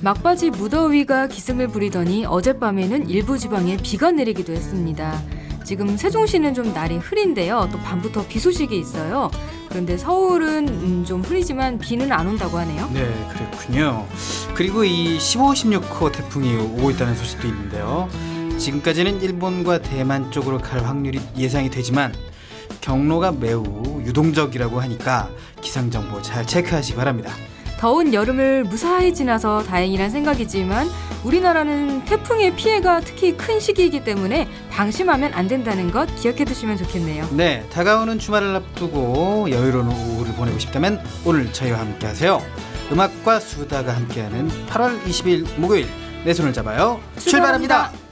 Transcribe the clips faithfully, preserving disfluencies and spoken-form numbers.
막바지 무더위가 기승을 부리더니 어젯밤에는 일부 지방에 비가 내리기도 했습니다. 지금 세종시는 좀 날이 흐린데요. 또 밤부터 비 소식이 있어요. 그런데 서울은 음, 좀 흐리지만 비는 안 온다고 하네요. 네, 그랬군요. 그리고 이 십오, 십육 호 태풍이 오고 있다는 소식도 있는데요. 지금까지는 일본과 대만 쪽으로 갈 확률이 예상이 되지만 경로가 매우 유동적이라고 하니까 기상정보 잘 체크하시기 바랍니다. 더운 여름을 무사히 지나서 다행이란 생각이지만 우리나라는 태풍의 피해가 특히 큰 시기이기 때문에 방심하면 안 된다는 것 기억해 두시면 좋겠네요. 네, 다가오는 주말을 앞두고 여유로운 오후를 보내고 싶다면 오늘 저희와 함께 하세요. 음악과 수다가 함께하는 팔월 이십일 목요일 내 손을 잡아요. 출발합니다. 출발합니다.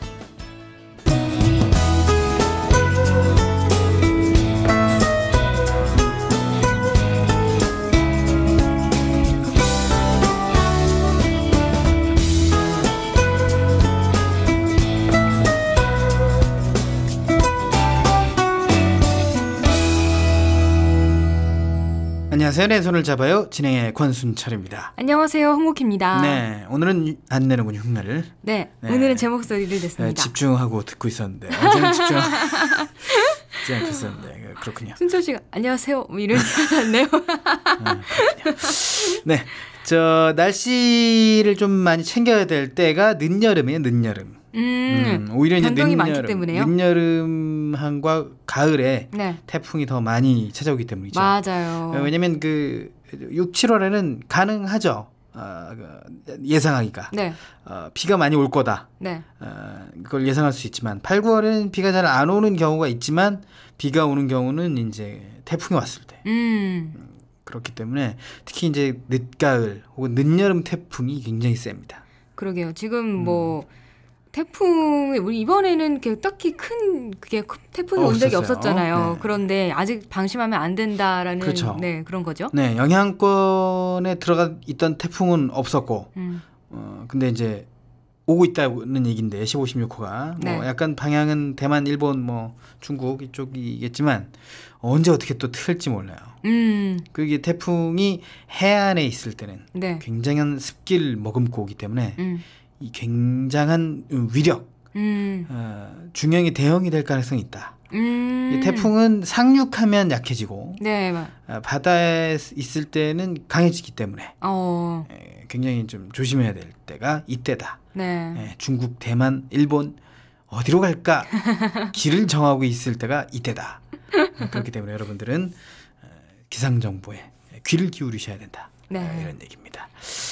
안녕하세요. 내 손을 잡아요. 진행의 권순철입니다. 안녕하세요. 홍옥희입니다. 네, 오늘은 안 내는군요, 흉내를. 네, 네, 오늘은 제 목소리를 냈습니다. 네, 집중하고 듣고 있었는데 어제는 집중하지 않겠었는데 그렇군요. 순철 씨가 안녕하세요 뭐 이러지 않았네요. 네, 저 날씨를 좀 많이 챙겨야 될 때가 늦여름이에요. 늦여름. 음, 음, 오히려 이제 변동이 늦여름, 많기 때문에요. 늦여름과 가을에 네. 태풍이 더 많이 찾아오기 때문이죠. 맞아요. 왜냐면 그 육, 칠월에는 가능하죠. 어, 예상하기가. 네. 어, 비가 많이 올 거다. 네. 어, 그걸 예상할 수 있지만 팔, 구월에는 비가 잘 안 오는 경우가 있지만 비가 오는 경우는 이제 태풍이 왔을 때. 음. 그렇기 때문에 특히 이제 늦가을 혹은 늦여름 태풍이 굉장히 셉니다. 그러게요. 지금 뭐 음. 태풍이 우리 이번에는 딱히 큰 그게 태풍이 어, 온 적이 없었잖아요. 네. 그런데 아직 방심하면 안 된다라는 그렇죠. 네, 그런 거죠. 네, 영향권에 들어가 있던 태풍은 없었고, 음. 어 근데 이제 오고 있다는 얘기인데 십오, 십육 호가 네. 뭐 약간 방향은 대만, 일본, 뭐 중국 이쪽이겠지만 언제 어떻게 또 틀지 몰라요. 음. 그게 태풍이 해안에 있을 때는 네. 굉장한 습기를 머금고 오기 때문에. 음. 이 굉장한 위력, 음. 어, 중형이 대형이 될 가능성이 있다. 음. 이 태풍은 상륙하면 약해지고 네, 어, 바다에 있을 때는 강해지기 때문에 어. 에, 굉장히 좀 조심해야 될 때가 이때다. 네. 에, 중국, 대만, 일본 어디로 갈까 길을 정하고 있을 때가 이때다. 그렇기 때문에 여러분들은 어, 기상정보에 귀를 기울이셔야 된다. 네. 어, 이런 얘기입니다.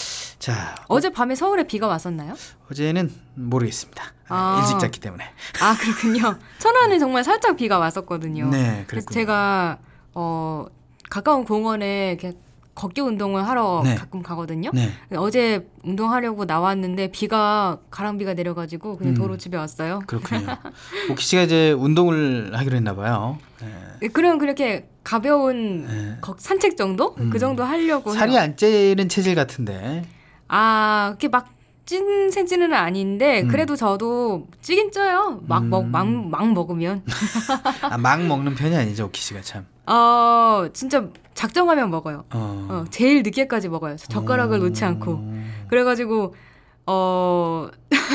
자, 어젯밤에 서울에 비가 왔었나요? 어제는 모르겠습니다. 아. 일찍 잤기 때문에. 아, 그렇군요. 천안에 정말 살짝 비가 왔었거든요. 네, 그랬군요. 제가 어, 가까운 공원에 이렇게 걷기 운동을 하러 네. 가끔 가거든요. 네. 어제 운동하려고 나왔는데 비가 가랑비가 내려가지고 그냥 음. 도로 집에 왔어요. 그렇군요. 오키 씨가 이제 운동을 하기로 했나 봐요. 네. 그럼 그렇게 가벼운 네. 산책 정도? 음. 그 정도 하려고 살이 해요. 안 찌는 체질 같은데. 아, 그게 막 찐 체질은 아닌데 음. 그래도 저도 찌긴 쪄요. 막, 음. 먹, 막, 막 먹으면. 아, 막 먹는 편이 아니죠, 오키 씨가 참. 어, 진짜 작정하면 먹어요. 어. 어, 제일 늦게까지 먹어요. 젓가락을 어. 놓지 않고. 그래가지고 어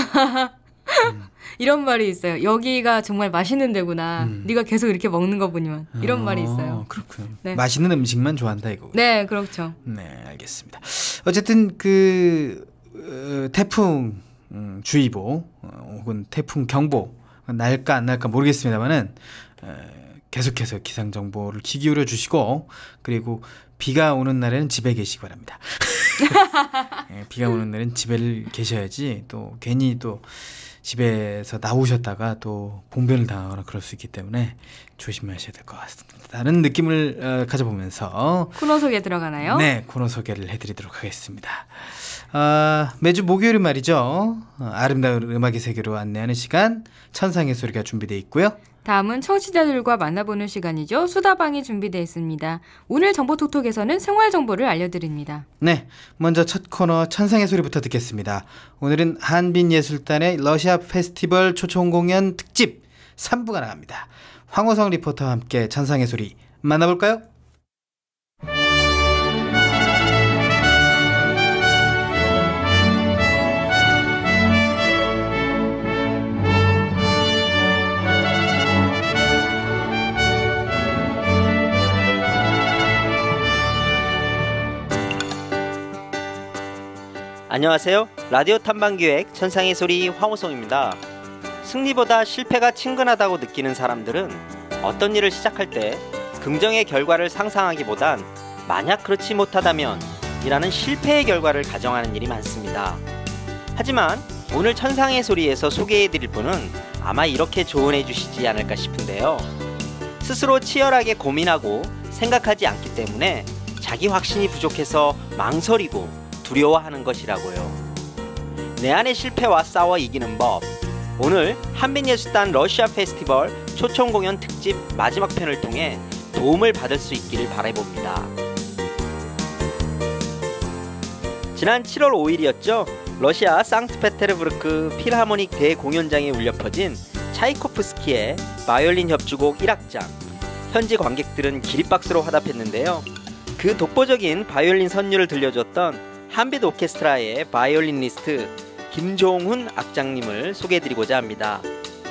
음. 이런 말이 있어요. 여기가 정말 맛있는 데구나. 음. 네가 계속 이렇게 먹는 거 보니만. 이런 어, 말이 있어요. 그렇군요. 네. 맛있는 음식만 좋아한다 이거. 네, 그렇죠. 네, 알겠습니다. 어쨌든 그 어, 태풍 음, 주의보 어, 혹은 태풍 경보 날까 안 날까 모르겠습니다만은 어, 계속해서 기상 정보를 귀 기울여 주시고 그리고 비가 오는 날에는 집에 계시기 바랍니다. 네, 비가 오는 날은 집에 계셔야지 또 괜히 또 집에서 나오셨다가 또 봉변을 당하거나 그럴 수 있기 때문에 조심하셔야 될 것 같습니다. 다른 느낌을 어, 가져보면서 코너 소개 들어가나요? 네, 코너 소개를 해드리도록 하겠습니다. 어, 매주 목요일은 말이죠. 어, 아름다운 음악의 세계로 안내하는 시간 천상의 소리가 준비되어 있고요. 다음은 청취자들과 만나보는 시간이죠. 수다방이 준비되어 있습니다. 오늘 정보톡톡에서는 생활정보를 알려드립니다. 네, 먼저 첫 코너 천상의 소리부터 듣겠습니다. 오늘은 한빈예술단의 러시아 페스티벌 초청공연 특집 삼 부가 나갑니다. 황호성 리포터와 함께 천상의 소리 만나볼까요? 안녕하세요. 라디오 탐방기획 천상의 소리 황호성입니다. 승리보다 실패가 친근하다고 느끼는 사람들은 어떤 일을 시작할 때 긍정의 결과를 상상하기보단 만약 그렇지 못하다면 이라는 실패의 결과를 가정하는 일이 많습니다. 하지만 오늘 천상의 소리에서 소개해드릴 분은 아마 이렇게 조언해 주시지 않을까 싶은데요. 스스로 치열하게 고민하고 생각하지 않기 때문에 자기 확신이 부족해서 망설이고 두려워하는 것이라고요. 내 안의 실패와 싸워 이기는 법. 오늘 한빛예술단 러시아 페스티벌 초청 공연 특집 마지막 편을 통해 도움을 받을 수 있기를 바라봅니다. 지난 칠월 오일이었죠. 러시아 상트페테르부르크 필하모닉 대공연장에 울려 퍼진 차이코프스키의 바이올린 협주곡 일 악장. 현지 관객들은 기립박수로 화답했는데요. 그 독보적인 바이올린 선율을 들려줬던 한빛 오케스트라의 바이올리니스트 김종훈 악장님을 소개해드리고자 합니다.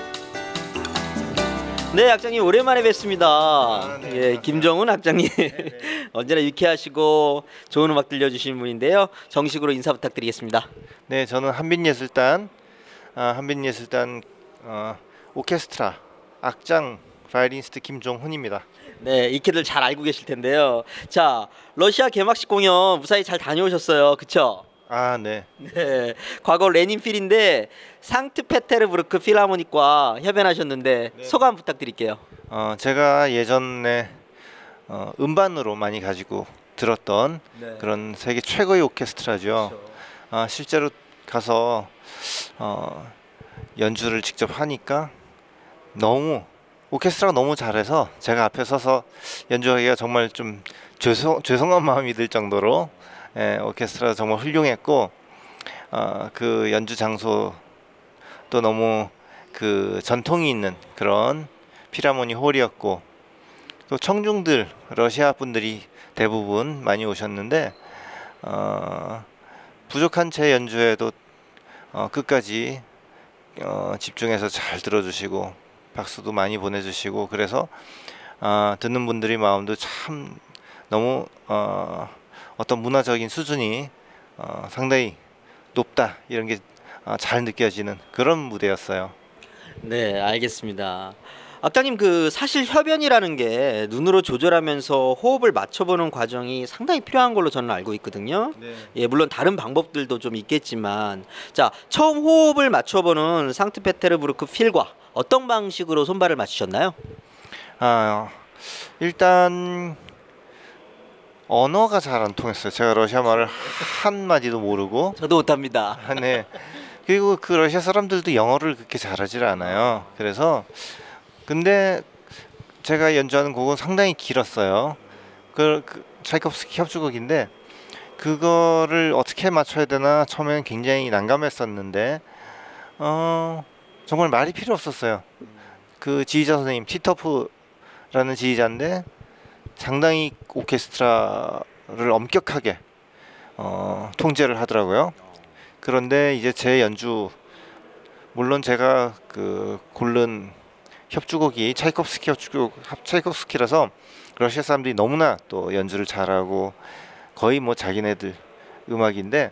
네, 악장님 오랜만에 뵙습니다. 아, 네, 예, 김종훈 악장님. 네, 네. 언제나 유쾌하시고 좋은 음악 들려주시는 분인데요. 정식으로 인사 부탁드리겠습니다. 네, 저는 한빛예술단 아, 한빛예술단 어, 오케스트라 악장 바이올리니스트 김종훈입니다. 네, 익히들 잘 알고 계실 텐데요. 자, 러시아 개막식 공연 무사히 잘 다녀오셨어요, 그쵸? 아, 네. 네, 과거 레닌필인데 상트페테르부르크 필하모닉과 협연하셨는데 네. 소감 부탁드릴게요. 어, 제가 예전에 어, 음반으로 많이 가지고 들었던 네. 그런 세계 최고의 오케스트라죠. 그렇죠. 어, 실제로 가서 어, 연주를 직접 하니까 너무 오케스트라가 너무 잘해서 제가 앞에 서서 연주하기가 정말 좀 죄송, 죄송한 마음이 들 정도로 예, 오케스트라가 정말 훌륭했고 어, 그 연주 장소도 너무 그 전통이 있는 그런 필하모니 홀이었고 또 청중들 러시아 분들이 대부분 많이 오셨는데 어, 부족한 제 연주에도 어, 끝까지 어, 집중해서 잘 들어주시고 박수도 많이 보내주시고 그래서 어, 듣는 분들이 마음도 참 너무 어, 어떤 문화적인 수준이 어, 상당히 높다 이런 게 잘 어, 느껴지는 그런 무대였어요. 네, 알겠습니다. 악장님, 그 사실 협연이라는 게 눈으로 조절하면서 호흡을 맞춰보는 과정이 상당히 필요한 걸로 저는 알고 있거든요. 네. 예, 물론 다른 방법들도 좀 있겠지만, 자, 처음 호흡을 맞춰보는 상트페테르부르크 필과 어떤 방식으로 손발을 맞추셨나요? 아, 일단 언어가 잘 안 통했어요. 제가 러시아 말을 한 마디도 모르고. 저도 못합니다. 아, 네. 그리고 그 러시아 사람들도 영어를 그렇게 잘하지 않아요. 그래서 근데 제가 연주하는 곡은 상당히 길었어요. 그, 그 차이콥스키 협주곡인데 그거를 어떻게 맞춰야 되나 처음에는 굉장히 난감했었는데 어 정말 말이 필요 없었어요. 그 지휘자 선생님 티토프라는 지휘자인데 상당히 오케스트라를 엄격하게 어, 통제를 하더라고요. 그런데 이제 제 연주 물론 제가 그 고른 협주곡이 차이콥스키 협주곡 차이콥스키라서 러시아 사람들이 너무나 또 연주를 잘하고 거의 뭐 자기네들 음악인데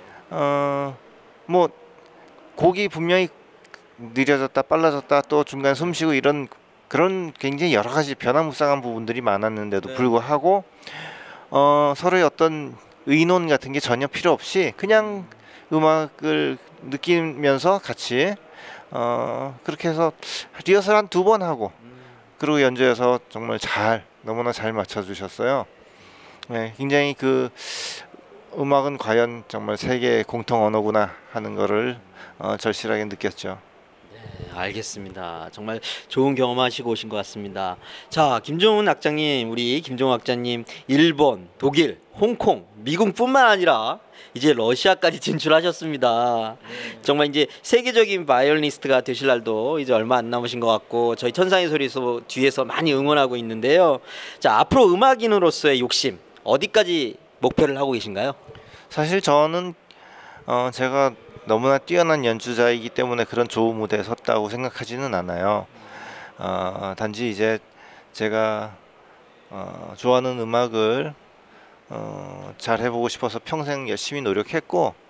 어 뭐 곡이 분명히 느려졌다 빨라졌다 또 중간 숨쉬고 이런 그런 굉장히 여러 가지 변화무쌍한 부분들이 많았는데도 네. 불구하고 어 서로의 어떤 의논 같은 게 전혀 필요 없이 그냥 음악을 느끼면서 같이 어 그렇게 해서 리허설 한 두 번 하고 그리고 연주해서 정말 잘 너무나 잘 맞춰주셨어요. 네, 굉장히 그 음악은 과연 정말 세계의 공통 언어구나 하는 거를 어, 절실하게 느꼈죠. 네, 알겠습니다. 정말 좋은 경험하시고 오신 것 같습니다. 자, 김종훈 악장님, 우리 김종훈 악장님, 일본, 독일, 홍콩, 미국뿐만 아니라 이제 러시아까지 진출하셨습니다. 네. 정말 이제 세계적인 바이올리니스트가 되실 날도 이제 얼마 안 남으신 것 같고 저희 천상의 소리에서 뒤에서 많이 응원하고 있는데요. 자, 앞으로 음악인으로서의 욕심 어디까지 목표를 하고 계신가요? 사실 저는 어, 제가 너무나 뛰어난 연주자이기 때문에 그런 좋은 무대에 섰다고 생각하지는 않아요. 어, 단지 이제 제가 어, 좋아하는 음악을 어, 잘 해보고 싶어서 평생 열심히 노력했고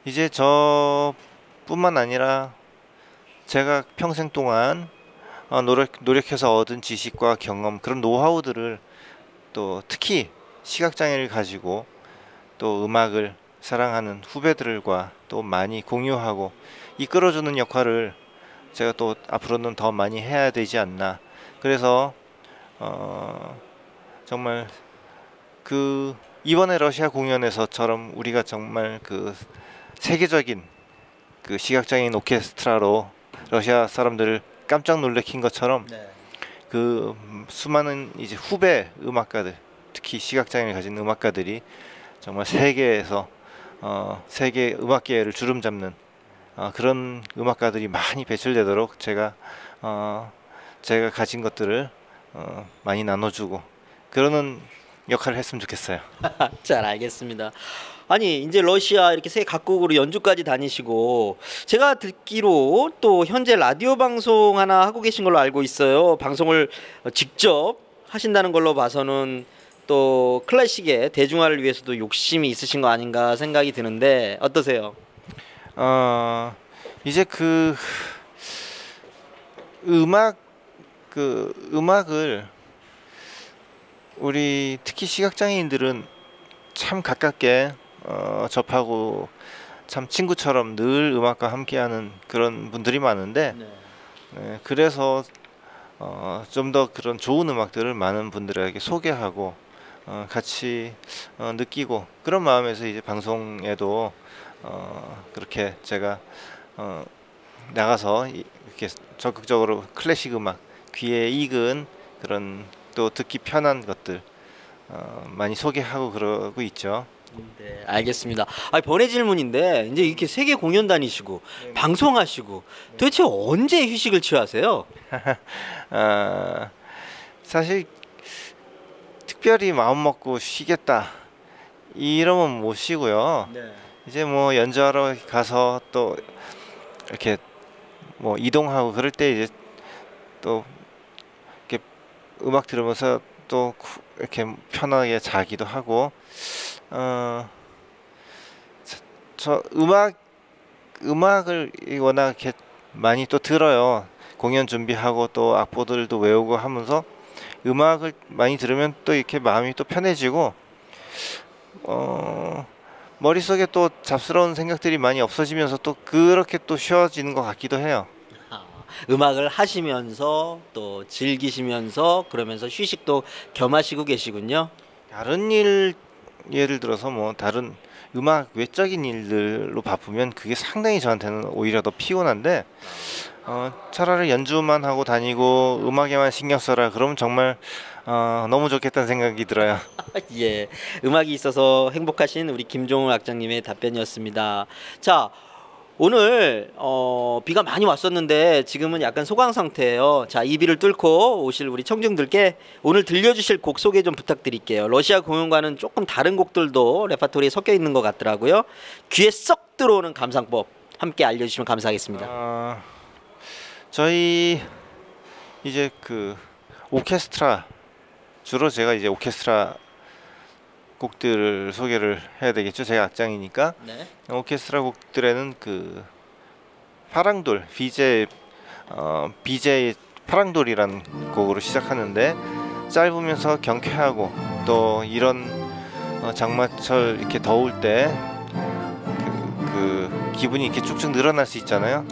이제 저뿐만 아니라 제가 평생 동안 어, 노력, 노력해서 얻은 지식과 경험, 그런 노하우들을 또 특히 시각장애를 가지고 또 음악을 사랑하는 후배들과 또 많이 공유하고 이끌어주는 역할을 제가 또 앞으로는 더 많이 해야 되지 않나. 그래서 어, 정말 그 이번에 러시아 공연에서처럼 우리가 정말 그 세계적인 그 시각장애인 오케스트라로 러시아 사람들을 깜짝 놀래킨 것처럼 네. 그 수많은 이제 후배 음악가들, 특히 시각장애를 가진 음악가들이 정말 세계에서 어, 세계 음악계를 주름잡는 어, 그런 음악가들이 많이 배출되도록 제가 어, 제가 가진 것들을 어, 많이 나눠주고 그러는 역할을 했으면 좋겠어요. 잘 알겠습니다. 아니 이제 러시아 이렇게 세계 각국으로 연주까지 다니시고 제가 듣기로 또 현재 라디오 방송 하나 하고 계신 걸로 알고 있어요. 방송을 직접 하신다는 걸로 봐서는 또 클래식의 대중화를 위해서도 욕심이 있으신 거 아닌가 생각이 드는데 어떠세요? 어 이제 그 음악 그 음악을 우리 특히 시각장애인들은 참 가깝게 어, 접하고 참 친구처럼 늘 음악과 함께하는 그런 분들이 많은데 네. 네, 그래서 어, 좀 더 그런 좋은 음악들을 많은 분들에게 소개하고 어, 같이 어, 느끼고 그런 마음에서 이제 방송에도 어, 그렇게 제가 어, 나가서 이렇게 적극적으로 클래식 음악 귀에 익은 그런 또 듣기 편한 것들 어, 많이 소개하고 그러고 있죠. 네, 알겠습니다. 아, 번외 질문인데 이제 이렇게 세계 공연 다니시고 네. 방송하시고 네. 도대체 언제 휴식을 취하세요? 아, 사실 특별히 마음 먹고 쉬겠다 이러면 못 쉬고요. 네. 이제 뭐 연주하러 가서 또 이렇게 뭐 이동하고 그럴 때 이제 또 이렇게 음악 들으면서 또 이렇게 편하게 자기도 하고 어, 저 음악 음악을 워낙 이렇게 많이 또 들어요. 공연 준비하고 또 악보들도 외우고 하면서 음악을 많이 들으면 또 이렇게 마음이 또 편해지고 어, 머릿속에 또 잡스러운 생각들이 많이 없어지면서 또 그렇게 또 쉬워지는 것 같기도 해요. 음악을 하시면서 또 즐기시면서 그러면서 휴식도 겸하시고 계시군요. 다른 일 예를 들어서 뭐 다른 음악 외적인 일들로 바쁘면 그게 상당히 저한테는 오히려 더 피곤한데 어, 차라리 연주만 하고 다니고 음악에만 신경 써라 그러면 정말 어, 너무 좋겠다는 생각이 들어요. 예, 음악이 있어서 행복하신 우리 김종훈 악장님의 답변이었습니다. 자, 오늘 어, 비가 많이 왔었는데 지금은 약간 소강 상태예요. 자, 이 비를 뚫고 오실 우리 청중들께 오늘 들려주실 곡 소개 좀 부탁드릴게요. 러시아 공연과는 조금 다른 곡들도 레파토리에 섞여 있는 것 같더라고요. 귀에 쏙 들어오는 감상법 함께 알려주시면 감사하겠습니다. 어, 저희 이제 그 오케스트라 주로 제가 이제 오케스트라 곡들을 소개를 해야 되겠죠. 제가 악장이니까. 네. 오케스트라 곡들에는 그 파랑돌 비제 어 비제의 파랑돌이라는 곡으로 시작하는데 짧으면서 경쾌하고 또 이런 어, 장마철 이렇게 더울 때 그 그 기분이 이렇게 쭉쭉 늘어날 수 있잖아요.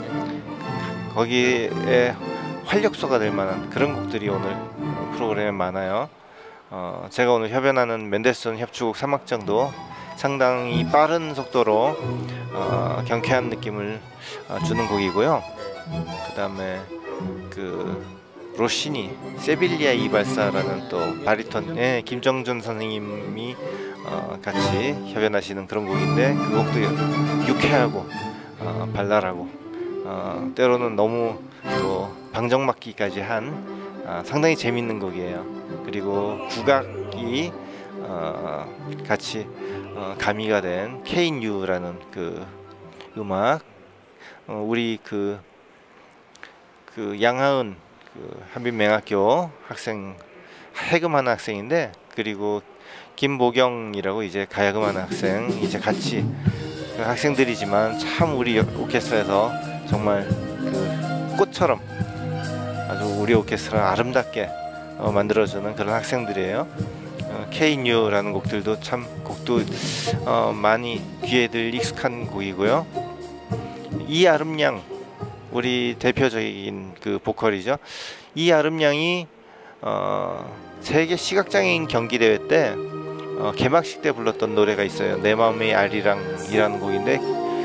거기에 활력소가 될 만한 그런 곡들이 오늘 프로그램에 많아요. 어, 제가 오늘 협연하는 맨델스존 협주곡 삼 악장도 상당히 빠른 속도로 어, 경쾌한 느낌을 어, 주는 곡이고요. 그 다음에 그 로시니 세빌리아 이발사라는 또 바리톤의 김정준 선생님이 어, 같이 협연하시는 그런 곡인데 그 곡도 유쾌하고 어, 발랄하고 어, 때로는 너무 또 방정맞기까지 한 어, 상당히 재밌는 곡이에요. 그리고 국악이 어, 같이 어, 가미가 된 케인유라는 그 음악 어, 우리 그, 그 양하은 그 한빛맹학교 학생 해금하는 학생인데 그리고 김보경이라고 이제 가야금하는 학생 이제 같이 그 학생들이지만 참 우리 오케스트라에서 정말 그 꽃처럼 아주 우리 오케스트라 아름답게 어, 만들어주는 그런 학생들이에요. 어, K-New라는 곡들도 참 곡도 어, 많이 귀에들 익숙한 곡이고요. 이아름양 우리 대표적인 그 보컬이죠. 이아름양이 어, 세계 시각장애인 경기대회 때 어, 개막식 때 불렀던 노래가 있어요. 내 마음의 아리랑이라는 곡인데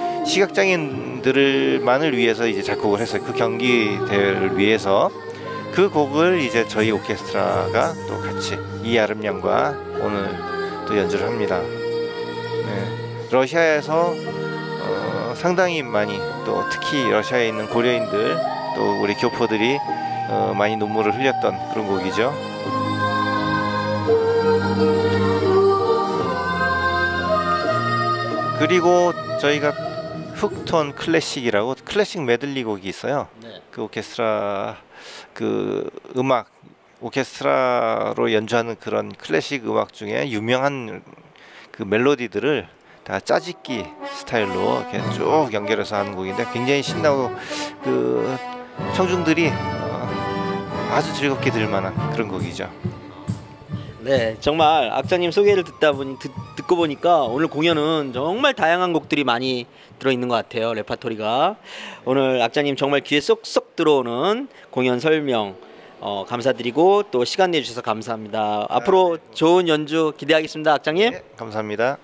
시각장애인들만을 위해서 이제 작곡을 했어요. 그 경기 대회를 위해서 그 곡을 이제 저희 오케스트라가 또 같이 이아름양과 오늘 또 연주를 합니다. 네. 러시아에서 어, 상당히 많이 또 특히 러시아에 있는 고려인들 또 우리 교포들이 어, 많이 눈물을 흘렸던 그런 곡이죠. 그리고 저희가 훅톤 클래식이라고 클래식 메들리 곡이 있어요. 네. 그 오케스트라 그 음악 오케스트라로 연주하는 그런 클래식 음악 중에 유명한 그 멜로디들을 다 짜집기 스타일로 이렇게 쭉 연결해서 하는 곡인데 굉장히 신나고 그 청중들이 어, 아주 즐겁게 들을 만한 그런 곡이죠. 네, 정말 악장님 소개를 듣다 보니 듣, 듣고 보니까 오늘 공연은 정말 다양한 곡들이 많이 들어있는 것 같아요. 레파토리가. 오늘 악장님 정말 귀에 쏙쏙 들어오는 공연 설명 어, 감사드리고 또 시간 내주셔서 감사합니다. 앞으로 좋은 연주 기대하겠습니다. 악장님. 네, 감사합니다.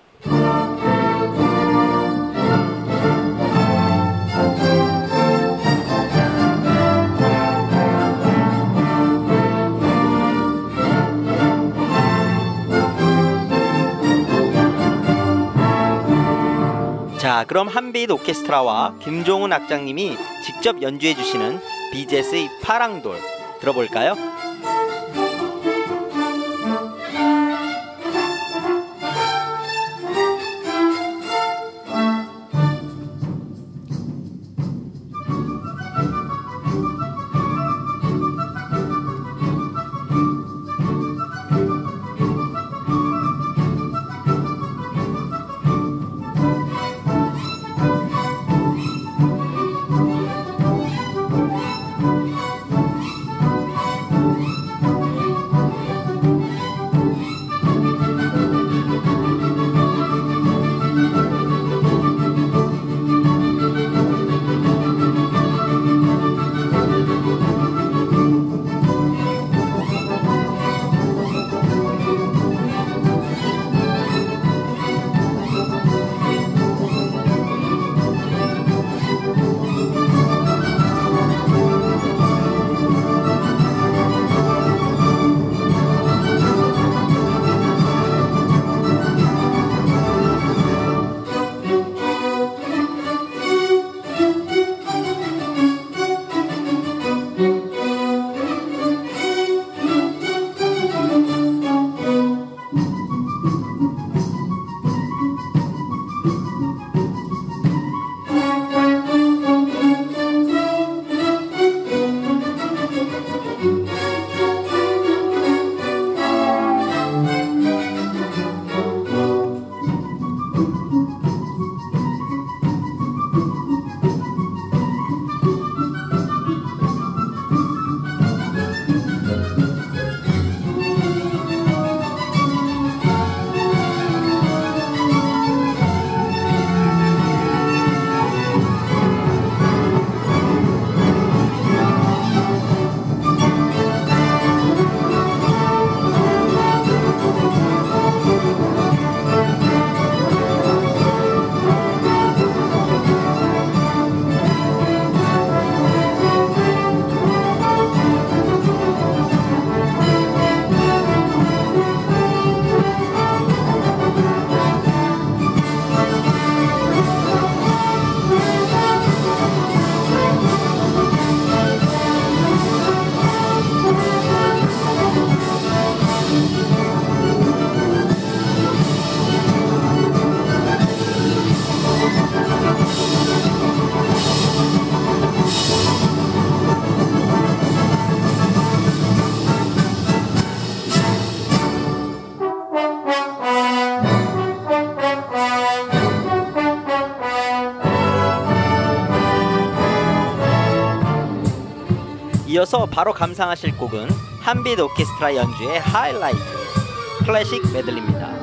자, 그럼 한빛 오케스트라와 김종훈 악장님이 직접 연주해 주시는 비제스의 파랑돌 들어볼까요? 이어서 바로 감상하실 곡은 한빛 오케스트라 연주의 하이라이트 클래식 메들리입니다.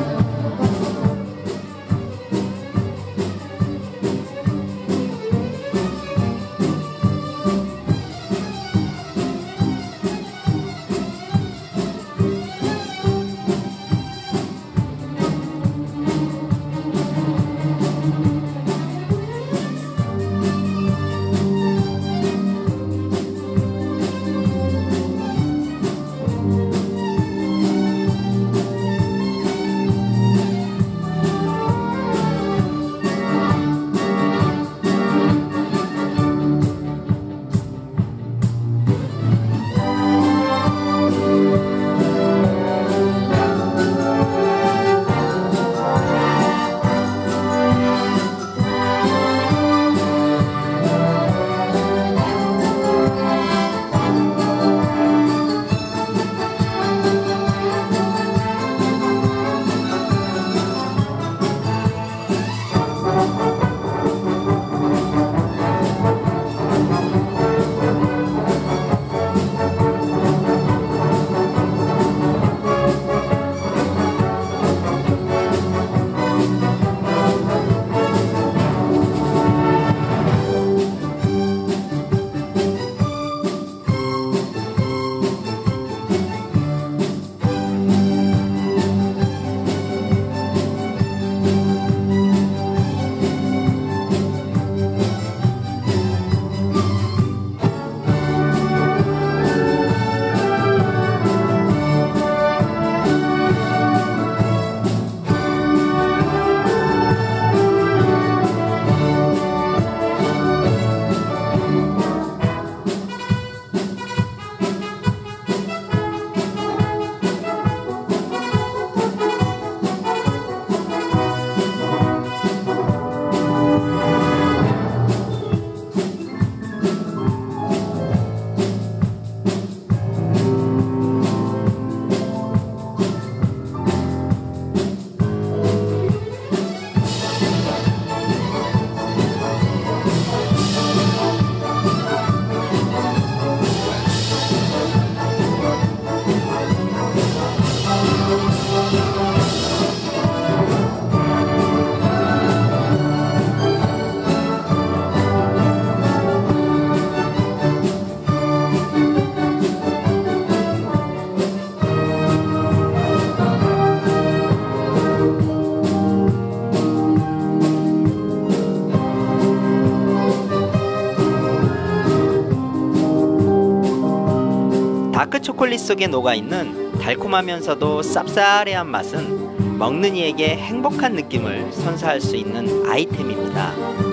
다크 초콜릿 속에 녹아있는 달콤하면서도 쌉싸래한 맛은 먹는 이에게 행복한 느낌을 선사할 수 있는 아이템입니다.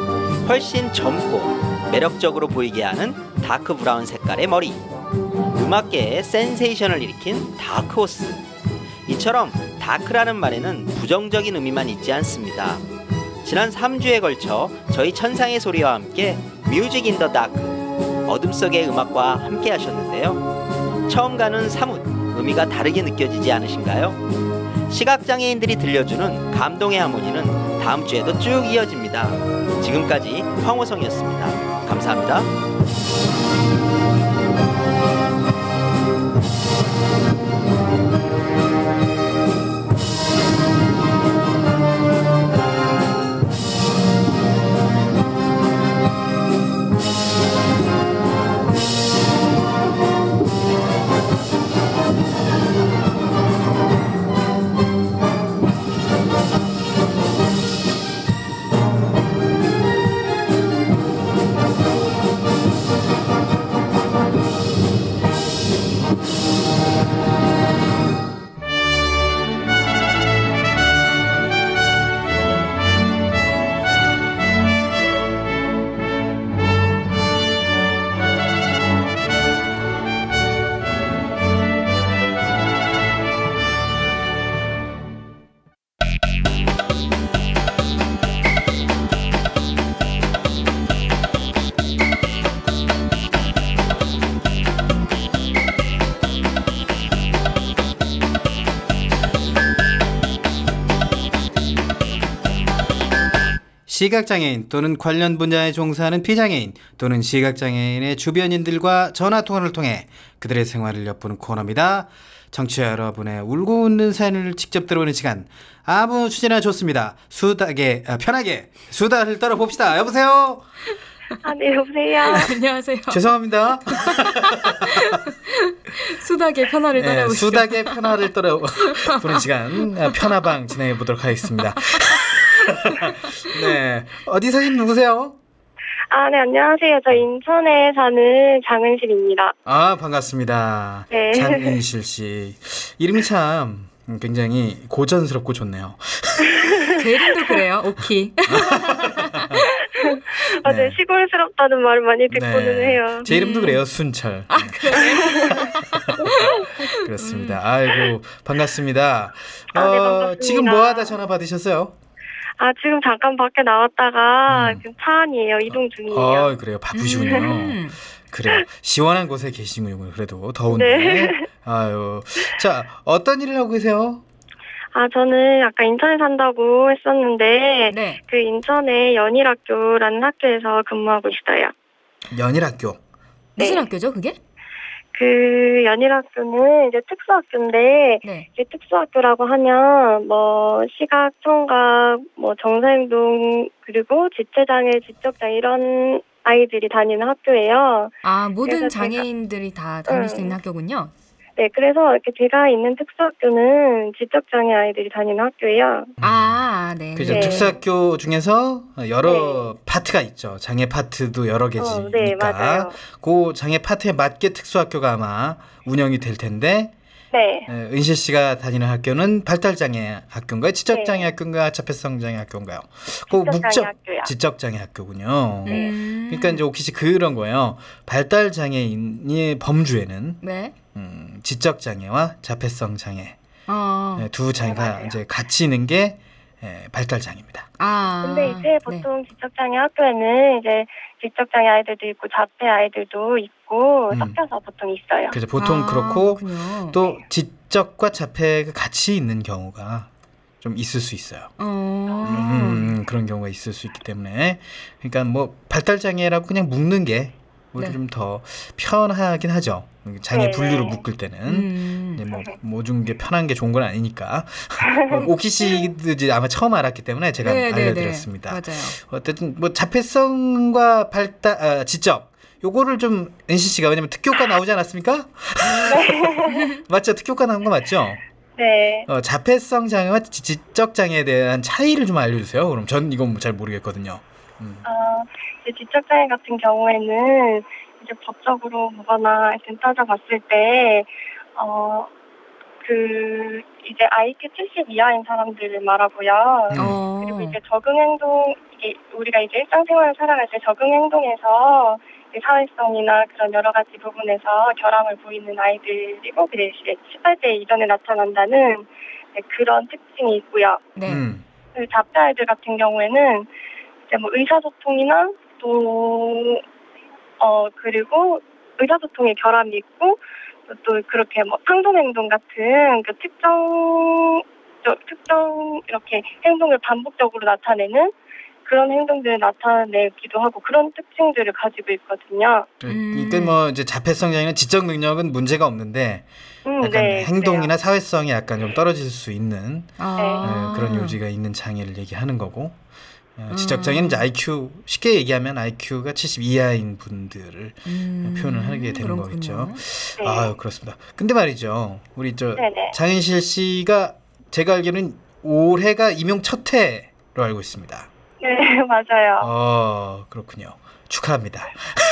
훨씬 젊고 매력적으로 보이게 하는 다크 브라운 색깔의 머리, 음악계에 센세이션을 일으킨 다크호스. 이처럼 다크라는 말에는 부정적인 의미만 있지 않습니다. 지난 삼 주에 걸쳐 저희 천상의 소리와 함께 뮤직 인 더 다크, 어둠 속의 음악과 함께 하셨는데요. 처음과는 사뭇 의미가 다르게 느껴지지 않으신가요? 시각장애인들이 들려주는 감동의 하모니는 다음 주에도 쭉 이어집니다. 지금까지 황호성이었습니다. 감사합니다. 시각장애인 또는 관련 분야에 종사하는 비장애인 또는 시각장애인의 주변인들과 전화통화를 통해 그들의 생활을 엿보는 코너입니다. 청취자 여러분의 울고 웃는 사연을 직접 들어보는 시간, 아무 주제나 좋습니다. 수다게 아, 편하게 수다를 떨어봅시다. 여보세요? 아, 네, 여보세요. 안녕하세요. 죄송합니다. 수다게 편화를 네, 떨어보시죠. 수다게 편화를 떨어보는 시간, 아, 편화방 진행해 보도록 하겠습니다. 네, 어디 사신 누구세요? 아, 네, 안녕하세요. 저 인천에 사는 장은실입니다. 아, 반갑습니다. 네. 장은실 씨. 이름이 참 굉장히 고전스럽고 좋네요. 제 이름도 그래요. 오키. 아, 네, 네. 시골스럽다는 말을 많이 듣고는 네. 해요. 제 이름도 음. 그래요. 순철. 아, 그래요? 그렇습니다. 아이고, 반갑습니다. 아, 네, 반갑습니다. 지금 뭐 하다 전화 받으셨어요? 아, 지금 잠깐 밖에 나왔다가 음. 지금 차 안이에요. 이동 중이에요. 어, 그래요. 바쁘시군요. 음. 그래요. 시원한 곳에 계시군요. 그래도 더운데. 네. 아유. 자, 어떤 일을 하고 계세요? 아, 저는 아까 인천에 산다고 했었는데 네. 그 인천에 연일학교라는 학교에서 근무하고 있어요. 연일학교. 무슨 네. 학교죠, 그게? 그 연일학교는 이제 특수학교인데 네. 이게 특수학교라고 하면 뭐 시각, 청각, 뭐 정사행동 그리고 지체장애, 지적장애 이런 아이들이 다니는 학교예요. 아, 모든 그래서 장애인들이 다 다닐 수 응. 있는 학교군요. 네, 그래서 이렇게 제가 있는 특수학교는 지적장애 아이들이 다니는 학교예요. 아, 네. 그죠. 네. 특수학교 중에서 여러 파트가 있죠. 장애 파트도 여러 개지니까. 어, 네, 맞아요. 그 장애 파트에 맞게 특수학교가 아마 운영이 될 텐데, 네, 에, 은실 씨가 다니는 학교는 발달장애 학교인가요? 지적장애 네. 학교인가요? 자폐성장애 학교인가요? 그 지적장애 목적 학교요. 지적장애 학교군요. 네. 음. 그러니까 이제 오키 씨 그런 거예요. 발달장애인의 범주에는 네. 음, 지적장애와 자폐성장애 어. 네, 두 장애가 맞아요. 이제 같이 있는 게 에, 발달장애입니다. 아. 근데 이제 네. 보통 지적장애 학교에는 이제 지적장애 아이들도 있고 자폐 아이들도 있고 음. 섞여서 보통 있어요. 그래서 보통 아, 그렇고 그렇군요. 또 지적과 자폐가 같이 있는 경우가 좀 있을 수 있어요. 어. 음, 그런 경우가 있을 수 있기 때문에 그러니까 뭐 발달장애라고 그냥 묶는 게 오히려 네. 좀 더 편하긴 하죠. 장애 네. 분류를 묶을 때는 음. 이제 뭐 모든 게 편한 게 좋은 건 아니니까. 오키 씨도 이제 아마 처음 알았기 때문에 제가 네, 네, 네. 알려드렸습니다. 맞아요. 어쨌든 뭐 자폐성과 발달 아, 지적 요거를 좀 은시 씨가 왜냐면 특교과 나오지 않았습니까? 맞죠? 특교과 나온 거 맞죠? 네. 어, 자폐성 장애와 지- 지적 장애에 대한 차이를 좀 알려주세요. 그럼 전 이건 잘 모르겠거든요. 음. 어, 이제 지적장애 같은 경우에는 이제 법적으로 보거나 하여튼 따져봤을 때, 어, 그, 이제 아이큐 칠십 이하인 사람들을 말하고요. 음. 어. 그리고 이제 적응행동, 이게 우리가 이제 일상생활을 살아갈 때 적응행동에서 이제 사회성이나 그런 여러 가지 부분에서 결함을 보이는 아이들이고, 그게 이제 십팔 세 이전에 나타난다는 네, 그런 특징이 있고요. 네. 음. 그 자폐 아이들 같은 경우에는 이제 뭐 의사소통이나 또, 어, 그리고 의사소통에 결함이 있고, 또, 또 그렇게 뭐 상동행동 같은 그 특정, 저, 특정 이렇게 행동을 반복적으로 나타내는 그런 행동들을 나타내기도 하고 그런 특징들을 가지고 있거든요. 음. 그러니까 뭐 이제 자폐성 장애는 지적 능력은 문제가 없는데 음, 약간 네, 행동이나 사회성이 약간 좀 떨어질 수 있는 아. 예, 그런 요지가 있는 장애를 얘기하는 거고 어, 음. 지적 장애는 이제 아이큐 쉽게 얘기하면 아이큐가 칠십 이하인 분들을 음. 표현을 하게 되는 그렇군요. 거겠죠. 네. 아유 그렇습니다. 근데 말이죠, 우리 저 네네. 장은실 씨가 제가 알기로는 올해가 임용 첫 해로 알고 있습니다. 네, 맞아요. 어 그렇군요. 축하합니다.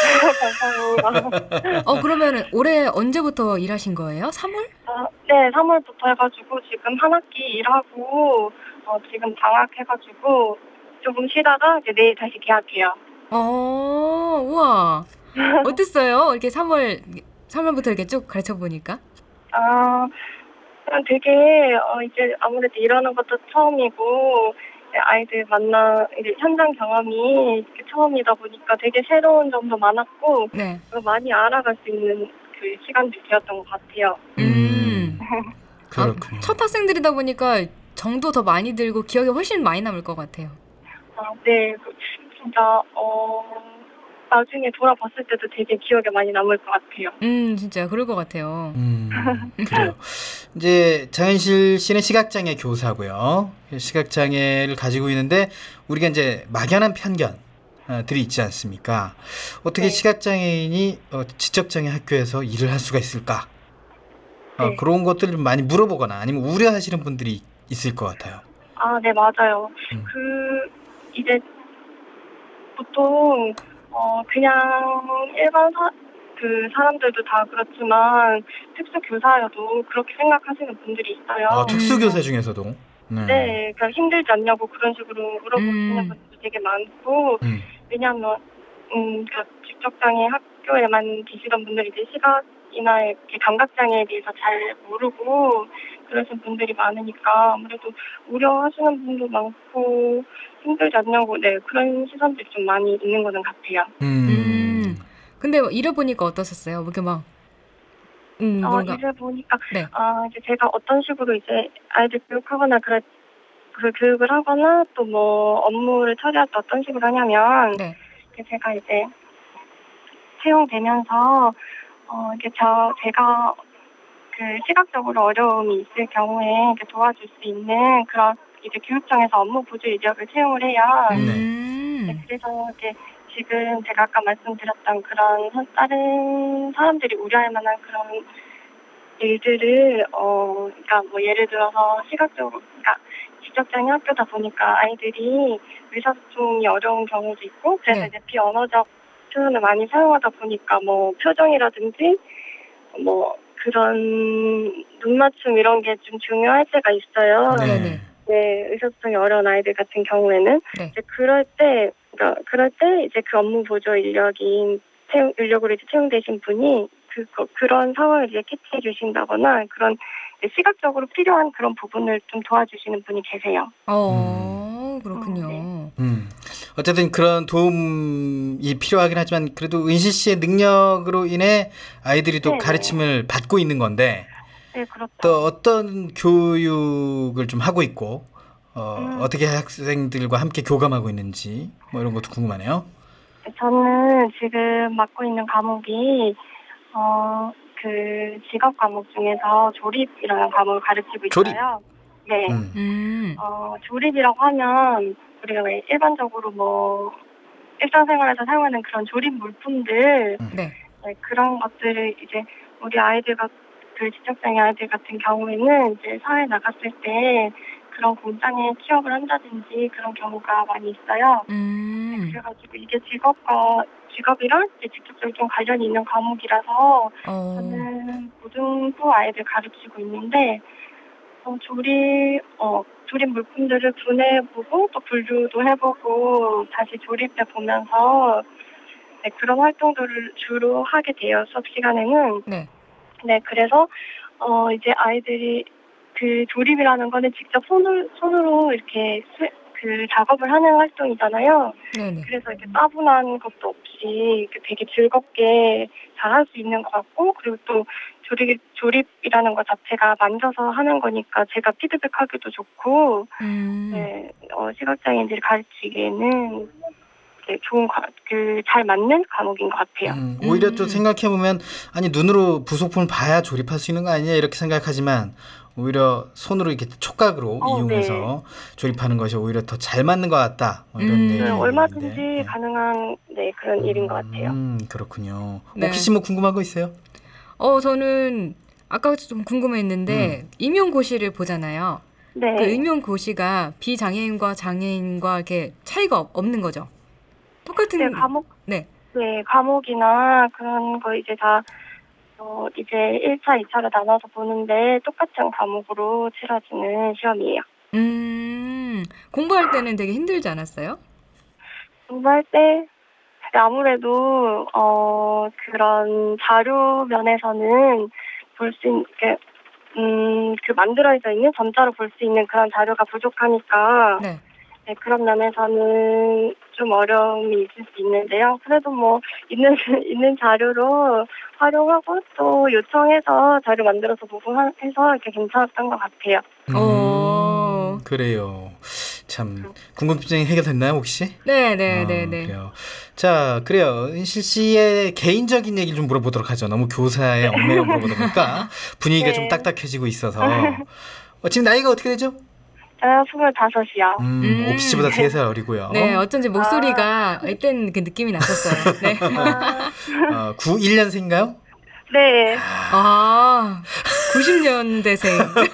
감사합니다. 어, 그러면 올해 언제부터 일하신 거예요? 삼월? 어, 네, 삼월부터 해가지고 지금 한 학기 일하고 어, 지금 방학해가지고 조금 쉬다가 이제 내일 다시 개학해요. 어, 우와. 어땠어요? 이렇게 삼월, 삼월부터 이렇게 쭉 가르쳐 보니까? 아, 그냥 되게 어, 이제 아무래도 일하는 것도 처음이고 아이들 만나 이제 현장 경험이 이렇게 처음이다 보니까 되게 새로운 점도 많았고 네. 그리고 많이 알아갈 수 있는 그 시간들이 되었던 것 같아요. 음. 그렇군요. 아, 첫 학생들이다 보니까 정도 더 많이 들고 기억에 훨씬 많이 남을 것 같아요. 아, 네. 그 진짜 어 나중에 돌아봤을 때도 되게 기억에 많이 남을 것 같아요. 음, 진짜 그럴 것 같아요. 음, 그래요. 이제 장현실 씨는 시각장애 교사고요. 시각장애를 가지고 있는데 우리가 이제 막연한 편견들이 있지 않습니까? 어떻게 네. 시각장애인이 어, 지적장애 학교에서 일을 할 수가 있을까? 어, 네. 그런 것들을 많이 물어보거나 아니면 우려하시는 분들이 있을 것 같아요. 아, 네, 맞아요. 음. 그 이제 보통 어 그냥 일반 사, 그 사람들도 다 그렇지만 특수 교사여도 그렇게 생각하시는 분들이 있어요. 아, 특수교사 중에서도. 네. 네, 그냥 힘들지 않냐고 그런 식으로 물어보시는 음. 분들도 되게 많고, 음. 왜냐하면 음, 그 직접장애 학교에만 계시던 분들이 이제 시각이나 이렇게 감각장애에 대해서 잘 모르고 그러신 분들이 많으니까 아무래도 우려하시는 분도 많고 힘들지 않냐고 네 그런 시선들이 좀 많이 있는 거는 같아요. 음. 음. 근데 잃어보니까 어떠셨어요? 이렇게 막, 음, 어, 뭔가, 이제 보니까 네. 아 이제 제가 어떤 식으로 이제 아이들 교육하거나 그래 그 교육을 하거나 또 뭐 업무를 처리할 때 어떤 식으로 하냐면 네. 제가 이제 채용되면서 어 이게 저 제가 그 시각적으로 어려움이 있을 경우에 이렇게 도와줄 수 있는 그런 이제 교육청에서 업무 보조 인력을 채용을 해요. 음. 네, 그래서 이제 지금 제가 아까 말씀드렸던 그런 선- 다른 사람들이 우려할 만한 그런 일들을 어 그러니까 뭐 예를 들어서 시각적으로 그러니까 지적장애 학교다 보니까 아이들이 의사소통이 어려운 경우도 있고 그래서 네. 이제 비언어적 표현을 많이 사용하다 보니까 뭐 표정이라든지 뭐 그런 눈 맞춤 이런 게 좀 중요할 때가 있어요. 네. 네. 네네. 네, 의사소통이 어려운 아이들 같은 경우에는 네. 이제 그럴 때 그러니까 그럴 때 이제 그 업무 보조 인력인 채용, 인력으로 이제 채용되신 분이 그 그런 상황을 이제 캐치해 주신다거나 그런 이제 시각적으로 필요한 그런 부분을 좀 도와주시는 분이 계세요. 어, 그렇군요. 음, 음. 어쨌든 그런 도움이 필요하긴 하지만 그래도 은실 씨의 능력으로 인해 아이들이 또 네네. 가르침을 받고 있는 건데 네, 그렇죠. 또 어떤 교육을 좀 하고 있고 어, 음. 어떻게 학생들과 함께 교감하고 있는지 뭐 이런 것도 궁금하네요. 저는 지금 맡고 있는 과목이 어, 그 직업 과목 중에서 조립이라는 과목을 가르치고 조립? 있어요. 네. 음. 음. 어, 조립이라고 하면 우리가 왜 일반적으로 뭐 일상생활에서 사용하는 그런 조립 물품들 네. 네, 그런 것들을 이제 우리 아이들과 그 지적장애 아이들 같은 경우에는 이제 사회에 나갔을 때 그런 공장에 취업을 한다든지 그런 경우가 많이 있어요. 음. 그래가지고 이게 직업과 직업이랑 이제 직접적으로 좀 관련이 있는 과목이라서 어. 저는 고등부 아이들 가르치고 있는데 어, 조립 어 조립 물품들을 분해해보고 또 분류도 해보고 다시 조립해 보면서 네, 그런 활동들을 주로 하게 돼요 수업 시간에는. 네. 네, 그래서 어 이제 아이들이 그 조립이라는 거는 직접 손을 손으로 이렇게 수, 그 작업을 하는 활동이잖아요. 네네. 그래서 이렇게 따분한 것도 없이 이렇게 되게 즐겁게 잘할 수 있는 것 같고 그리고 또 조립 조립이라는 것 자체가 만져서 하는 거니까 제가 피드백하기도 좋고 음. 네, 어, 시각장애인들이 가르치기에는 네, 좋은 그 잘 맞는 과목인 것 같아요. 음, 오히려 음. 또 생각해 보면 아니 눈으로 부속품을 봐야 조립할 수 있는 거 아니냐 이렇게 생각하지만 오히려 손으로 이렇게 촉각으로 어, 이용해서 조립하는 것이 오히려 더 잘 맞는 것 같다. 뭐 이런 음. 네, 얘기인데. 얼마든지 네. 가능한 네, 그런 일인 것 같아요. 음, 그렇군요. 네. 오키 씨 뭐 궁금한 거 있어요? 어, 저는 아까 좀 궁금했는데 임용고시를 보잖아요. 네. 그 임용고시가 비장애인과 장애인과 이렇게 차이가 없- 없는 거죠? 똑같은. 네, 과목 네. 네, 과목이나 그런 거 이제 다 어, 이제 일 차, 이 차로 나눠서 보는데 똑같은 과목으로 치러지는 시험이에요. 음. 공부할 때는 되게 힘들지 않았어요? 공부할 때 아무래도 어 그런 자료 면에서는 볼 수 있는 게 음, 그 만들어져 있는 점자로 볼 수 있는 그런 자료가 부족하니까 네. 네, 그런 면에서는 좀 어려움이 있을 수 있는데요. 그래도 뭐 있는 있는 자료로 활용하고 또 요청해서 자료 만들어서 보고 하- 해서 이렇게 괜찮았던 것 같아요. 어. 그래요. 참 궁금증이 해결됐나요 혹시? 네, 네, 어, 네, 네. 그래요. 자, 그래요. 은실 씨의 개인적인 얘기를 좀 물어보도록 하죠. 너무 교사의 얽매여 물어보다 보니까 분위기가 네. 좀 딱딱해지고 있어서. 어, 지금 나이가 어떻게 되죠? 저는 스물다섯이요. 음, 음. 옥시 씨보다 세 살 어리고요. 네, 어쩐지 목소리가 이땐 그 느낌이 났었어요. 네. 어, 구십일 년생인가요? 네. 아, 구십 년대생.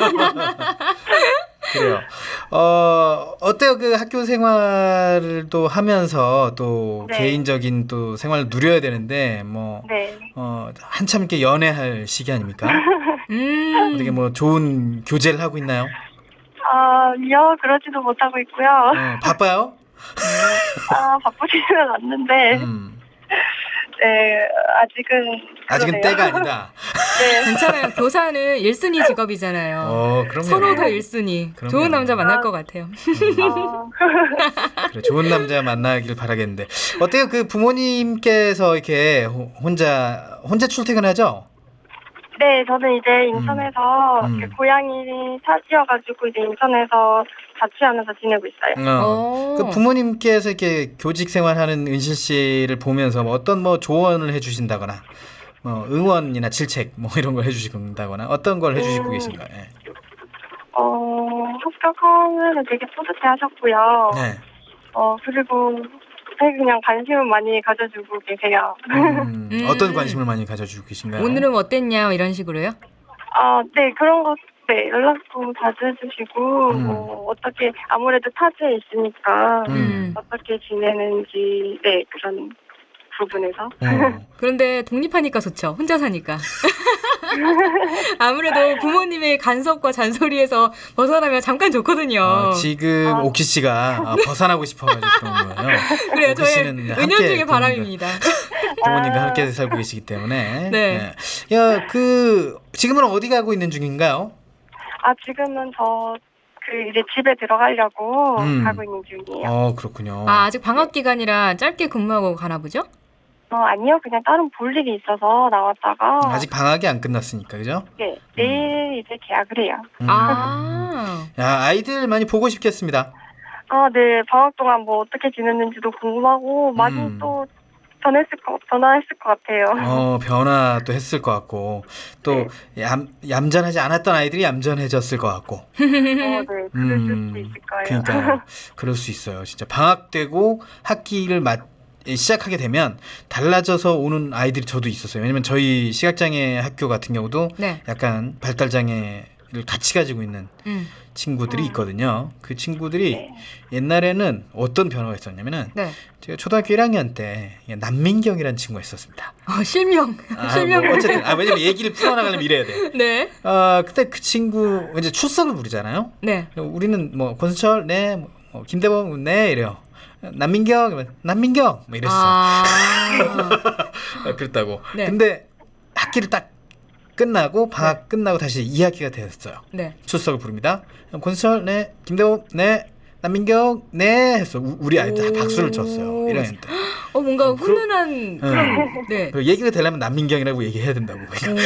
그래요. 어, 어때요? 그 학교 생활을 또 하면서 또 네. 개인적인 또 생활을 누려야 되는데, 뭐, 네. 어, 한참 이렇게 연애할 시기 아닙니까? 음. 어떻게 뭐 좋은 교제를 하고 있나요? 아니요, 그러지도 못하고 있고요. 어, 바빠요? 아, 바쁘지는 않는데, 음, 네, 아직은. 아직은 그러네요. 때가 아니다. 네. 괜찮아요. 교사는 일순위 직업이잖아요. 어, 그럼요. 서로 다 일순위. 그럼요. 좋은 남자 만날 아. 것 같아요. 아, 그래, 좋은 남자 만나길 바라겠는데. 어때요? 그 부모님께서 이렇게 호- 혼자, 혼자 출퇴근하죠? 네, 저는 이제 인천에서 음. 그 고양이 사지여가지고 이제 인천에서 자취하면서 지내고 있어요. 어. 어. 그 부모님께서 이렇게 교직 생활하는 은실 씨를 보면서 뭐 어떤 뭐 조언을 해주신다거나, 뭐 응원이나 질책 뭐 이런 걸 해주신다거나 어떤 걸 해주시고 음. 계신가요? 예. 어, 합격하면 되게 뿌듯해하셨고요. 네. 어, 그리고 되게 그냥 관심을 많이 가져주고 계세요. 음, 음. 어떤 관심을 많이 가져주고 계신가요? 오늘은 어땠냐 이런 식으로요? 아, 네, 그런 거, 네, 연락도 자주 해주시고, 음. 뭐, 어떻게, 아무래도 타지에 있으니까, 음. 어떻게 지내는지, 네, 그런 부분에서. 어. 그런데 독립하니까 좋죠. 혼자 사니까. 아무래도 부모님의 간섭과 잔소리에서 벗어나면 잠깐 좋거든요. 어, 지금 아. 오키 씨가 어, 벗어나고 싶어가지고 그런 거예요. 그래요. 오키 저의 씨는 은연중의 함께 바람입니다. 부모님과 아. 함께 살고 계시기 때문에. 네. 예. 야, 그 지금은 어디 가고 있는 중인가요? 아, 지금은 저, 그, 이제 집에 들어가려고 음. 가고 있는 중이에요. 어, 그렇군요. 아, 아직 방학 기간이라 짧게 근무하고 가나 보죠? 어, 아니요, 그냥 다른 볼 일이 있어서 나왔다가, 아직 방학이 안 끝났으니까, 그죠? 네, 내일 이제 계약을 해요. 음. 아. 야, 아이들 많이 보고 싶겠습니다. 아, 네, 방학 동안 뭐 어떻게 지냈는지도 궁금하고, 많이 음. 또 변했을 거, 변화했을 것 같아요. 어, 변화도 했을 것 같고, 또 네. 얌, 얌전하지 않았던 아이들이 얌전해졌을 것 같고. 어, 네, 그럴 음, 수도 있을 거예요. 그러니까 그럴 수 있어요. 진짜 방학되고 학기를 맞 시작하게 되면 달라져서 오는 아이들이 저도 있었어요. 왜냐면 저희 시각장애 학교 같은 경우도 네. 약간 발달장애를 같이 가지고 있는 음. 친구들이 음. 있거든요. 그 친구들이 네. 옛날에는 어떤 변화가 있었냐면은 네. 제가 초등학교 일 학년 때 남민경이라는 친구가 있었습니다. 어, 실명. 아, 실명. 뭐 어쨌든 아 왜냐면 얘기를 풀어나가려면 이래야 돼. 네. 아 그때 그 친구 이제 출석을 부르잖아요. 네. 우리는 뭐 권수철 네, 뭐, 뭐 김대범 네 이래요. 남민경 이러면 남민경 뭐 이랬어. 아. 아, 그랬다고. 네. 근데 학기를 딱 끝나고 방학 끝나고 다시 이 학기가 되었어요. 네. 출석을 부릅니다. 권수철 네, 김대범 네, 남민경 네 했어. 우, 우리 아이들 다 박수를 쳤어요. 일 학년 때. 어, 뭔가 어, 그럼- 훈훈한 그런 네. 그리고 얘기가 되려면 남민경이라고 얘기해야 된다고.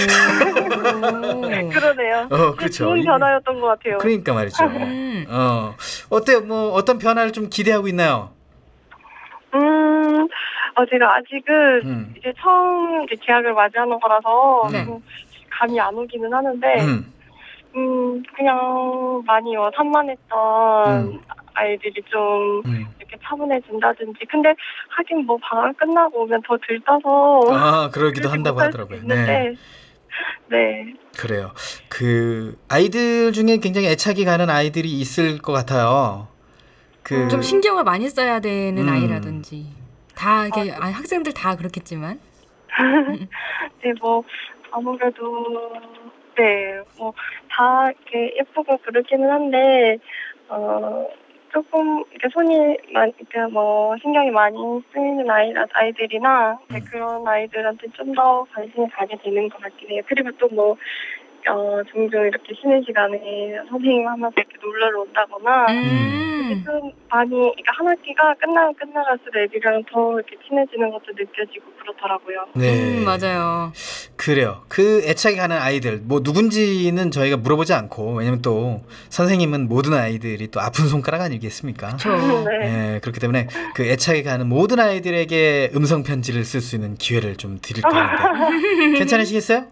오. 그러네요. 어, 그렇죠. 좋은 이게- 변화였던 것 같아요. 그러니까 말이죠. 음. 어 어때요? 뭐 어떤 변화를 좀 기대하고 있나요? 음, 어, 제가 아직은 음. 이제 처음 이제 계약을 맞이하는 거라서 네. 좀 감이 안 오기는 하는데, 음, 음, 그냥 많이 어, 산만했던 음. 아이들이 좀 음. 이렇게 차분해진다든지. 근데 하긴 뭐 방학 끝나고 오면 더 들떠서. 아 그러기도 그렇게 한다고 못할 수도 하더라고요. 있는데, 네. 네. 그래요. 그 아이들 중에 굉장히 애착이 가는 아이들이 있을 것 같아요. 그 좀 신경을 많이 써야 되는 음. 아이라든지 다 이게 아, 학생들 다 그렇겠지만 네, 뭐, 아무래도, 네, 뭐, 다 이렇게 예쁘고 그렇기는 한데, 어, 조금, 이렇게 손이, 많이, 이렇게 뭐, 신경이 많이 쓰이는 아이, 아이들이나, 네, 음. 그런 아이들한테 좀 더 관심을 가게 되는 것 같긴 해요. 그리고 또 뭐, 어, 종종 이렇게 쉬는 시간에 선생님 하면서 이렇게 놀러 온다거나, 음. 좀 많이, 그러니까 한 학기가 끝나면 끝나갈수록 애들이랑 더 이렇게 친해지는 것도 느껴지고 그렇더라고요. 네. 음, 맞아요. 그 그래요. 그 애착이 가는 아이들 뭐 누군지는 저희가 물어보지 않고 왜냐면 또 선생님은 모든 아이들이 또 아픈 손가락 아니겠습니까? 그렇죠. 네. 네, 그렇기 때문에 그 애착이 가는 모든 아이들에게 음성 편지를 쓸 수 있는 기회를 좀 드릴까 하는데 괜찮으시겠어요?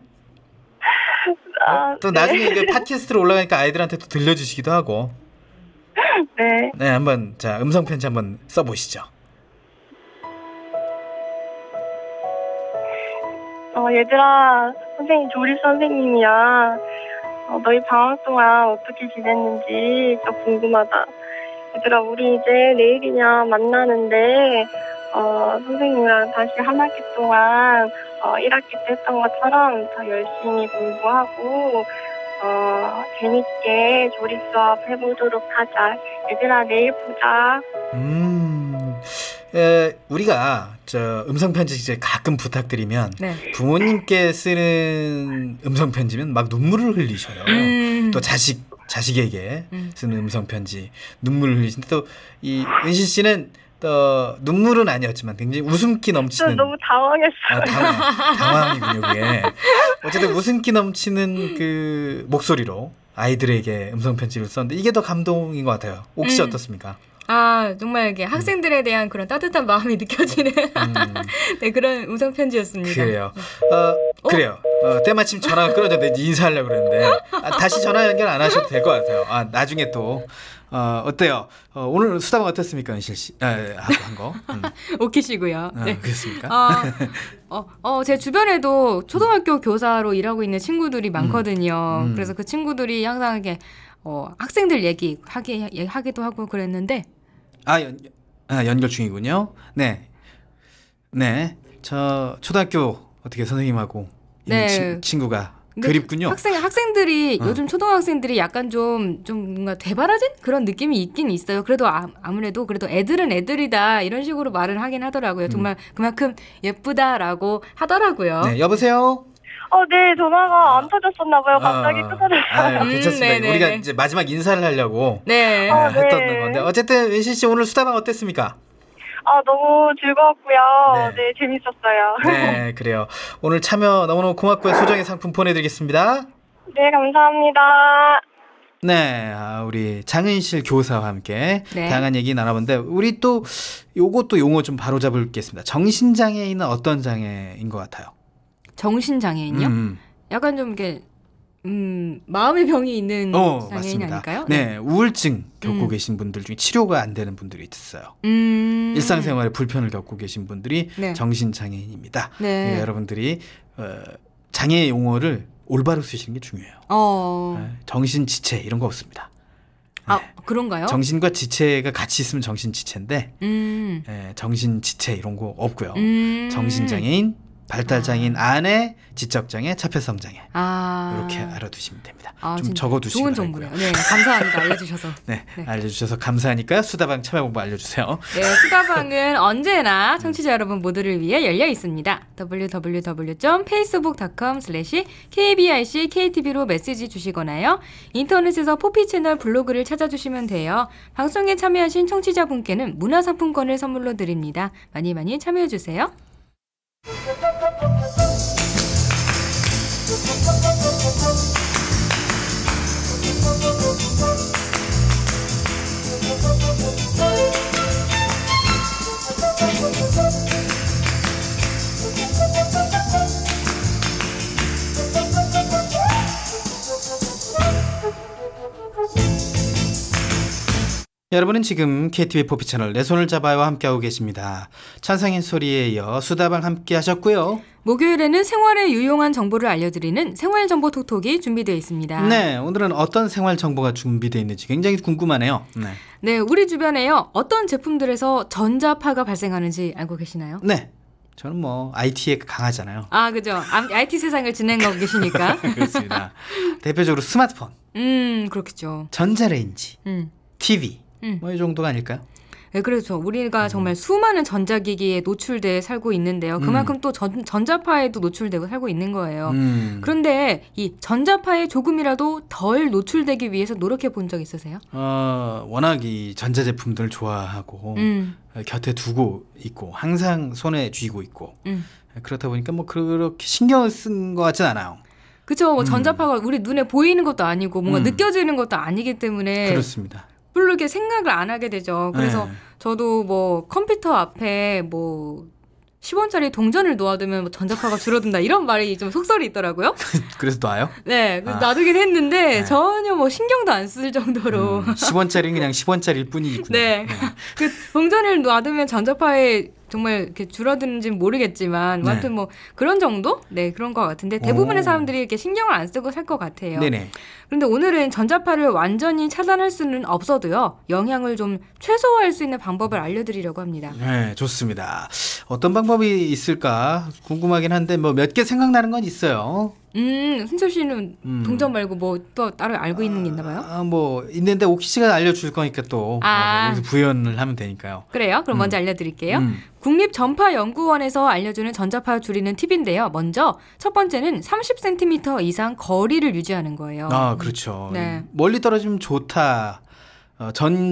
아, 또 네. 나중에 이게 팟캐스트로 올라가니까 아이들한테 또 들려주시기도 하고. 네. 네, 한번 자 음성 편지 한번 써보시죠. 어, 얘들아, 선생님, 조리 선생님이야. 어, 너희 방학 동안 어떻게 지냈는지 좀 궁금하다. 얘들아, 우리 이제 내일이냐 만나는데, 어, 선생님이랑 다시 한 학기 동안, 어, 일 학기 때 했던 것처럼 더 열심히 공부하고, 어, 재밌게 조리 수업 해보도록 하자. 얘들아, 내일 보자. 음, 에, 우리가 저 음성 편지 이제 가끔 부탁드리면 네. 부모님께 쓰는 음성 편지면 막 눈물을 흘리셔요. 음. 또 자식 자식에게 음. 쓰는 음성 편지 눈물을 흘리시는데 또 이 은실 씨는 또 눈물은 아니었지만 굉장히 웃음기 저 넘치는 너무 당황했어요. 아, 당황, 당황이군요, 그게. 어쨌든 웃음기 넘치는 그 목소리로 아이들에게 음성 편지를 썼는데 이게 더 감동인 것 같아요. 옥 씨 음. 어떻습니까? 아 정말 이게 학생들에 대한 그런 따뜻한 마음이 느껴지는 음. 네, 그런 음성 편지였습니다. 그래요. 어, 그래요. 어, 때마침 전화가 끊어졌는데 인사하려고 그랬는데 아, 다시 전화 연결 안 하셔도 될 것 같아요. 아, 나중에 또 어, 어때요? 어, 오늘 수다방 어땠습니까, 은실 씨? 아, 하고 한 거. 음. 오키시고요. 아, 네. 그렇습니까? 어, 어, 어, 제 주변에도 초등학교 교사로 일하고 있는 친구들이 많거든요. 음. 그래서 그 친구들이 항상 이렇게 어, 학생들 얘기 하기 하기도 하고 그랬는데 아, 연, 아, 연결 중이군요. 네. 네. 저 초등학교 어떻게 선생님하고 있는 네. 친, 친구가 근데 그립군요. 학생 학생들이 어. 요즘 초등학생들이 약간 좀 좀 뭔가 되바라진 그런 느낌이 있긴 있어요. 그래도 아, 아무래도 그래도 애들은 애들이다 이런 식으로 말을 하긴 하더라고요. 정말 그만큼 예쁘다라고 하더라고요. 네, 여보세요? 어, 네, 전화가 안 터졌었나 봐요. 갑자기 아, 끊어졌어요. 아, 음, 괜찮습니다. 네네네. 우리가 이제 마지막 인사를 하려고 네. 아, 아, 했던 네. 건데 어쨌든 은실 씨 오늘 수다방 어땠습니까? 아, 너무 즐거웠고요. 네. 네, 재밌었어요. 네, 그래요. 오늘 참여 너무너무 고맙고요. 소정의 상품 보내드리겠습니다. 네, 감사합니다. 네, 아, 우리 장은실 교사와 함께 네. 다양한 얘기 나눠봤는데 우리 또 요것도 용어 좀 바로잡을겠습니다. 정신장애인은 어떤 장애인 것 같아요? 정신장애인요? 음. 약간 좀 이렇게 음, 마음의 병이 있는 어, 장애인 맞습니다. 아닐까요? 네, 우울증 겪고 음. 계신 분들 중에 치료가 안 되는 분들이 있어요. 음. 일상생활에 불편을 겪고 계신 분들이 네. 정신장애인입니다. 네. 네, 여러분들이 어, 장애 용어를 올바로 쓰시는 게 중요해요. 어. 네, 정신지체 이런 거 없습니다. 아, 네. 그런가요? 정신과 지체가 같이 있으면 정신지체인데 음. 예, 정신지체 이런 거 없고요. 음. 정신장애인, 발달장애인 안에 지적장애, 차폐성장애 아. 이렇게 알아두시면 됩니다. 아, 좀 진짜 적어두시기 좋은 바라고요. 정보네요. 네, 감사합니다. 알려주셔서. 네, 네. 알려주셔서 감사하니까 수다방 참여 방법 알려주세요. 네, 수다방은 언제나 청취자 여러분 모두를 위해 열려 있습니다. 더블유 더블유 더블유 점 페이스북 닷컴 슬래시 케이비아이씨 케이티비로 메시지 주시거나요. 인터넷에서 포피 채널 블로그를 찾아주시면 돼요. 방송에 참여하신 청취자분께는 문화상품권을 선물로 드립니다. 많이 많이 참여해주세요. 여러분은 지금 케이티비 포피 채널 내 손을 잡아요와 함께하고 계십니다. 찬상인 소리에 이어 수다방 함께 하셨고요. 목요일에는 생활에 유용한 정보를 알려드리는 생활정보 톡톡이 준비되어 있습니다. 네, 오늘은 어떤 생활 정보가 준비되어 있는지 굉장히 궁금하네요. 네, 네, 우리 주변에요. 어떤 제품들에서 전자파가 발생하는지 알고 계시나요? 네, 저는 뭐 아이티에 강하잖아요. 아, 그죠. 아이티 세상을 진행하고 계시니까. 그렇습니다. 대표적으로 스마트폰, 음, 그렇겠죠. 전자레인지, 음. 티비 음. 뭐 이 정도가 아닐까요? 네, 그렇죠. 우리가 음. 정말 수많은 전자기기에 노출돼 살고 있는데요. 그만큼 음. 또 전, 전자파에도 노출되고 살고 있는 거예요. 음. 그런데 이 전자파에 조금이라도 덜 노출되기 위해서 노력해 본 적 있으세요? 어, 워낙 이 전자제품들 좋아하고 음. 곁에 두고 있고 항상 손에 쥐고 있고 음. 그렇다 보니까 뭐 그렇게 신경을 쓴 것 같진 않아요. 그렇죠. 뭐 음. 전자파가 우리 눈에 보이는 것도 아니고 뭔가 음. 느껴지는 것도 아니기 때문에 그렇습니다. 별로 이렇게 생각을 안 하게 되죠. 그래서 네. 저도 뭐 컴퓨터 앞에 뭐 십 원짜리 동전을 놓아두면 뭐 전자파가 줄어든다 이런 말이 좀 속설이 있더라고요. 그래서 놔요? 네, 아. 놔두긴 했는데 네. 전혀 뭐 신경도 안 쓸 정도로 음, 십 원짜리는 그냥 십 원짜리일 뿐이구나. 네, 네. 그 동전을 놔두면 전자파에 정말 이렇게 줄어드는지는 모르겠지만 네. 아무튼 뭐 그런 정도? 네, 그런 것 같은데 대부분의 오. 사람들이 이렇게 신경을 안 쓰고 살 것 같아요. 네네. 그런데 오늘은 전자파를 완전히 차단할 수는 없어도요. 영향을 좀 최소화할 수 있는 방법을 알려드리려고 합니다. 네, 좋습니다. 어떤 방법이 있을까 궁금하긴 한데 뭐 몇 개 생각나는 건 있어요. 음, 순철 씨는 음. 동전 말고 뭐 또 따로 알고 있는 게 있나 봐요? 아, 뭐 있는데 옥희 씨가 알려줄 거니까 또 아. 뭐 부연을 하면 되니까요. 그래요? 그럼 음. 먼저 알려드릴게요. 음. 국립전파연구원에서 알려주는 전자파 줄이는 팁인데요. 먼저 첫 번째는 삼십 센티미터 이상 거리를 유지하는 거예요. 아, 그렇죠. 네. 멀리 떨어지면 좋다. 어,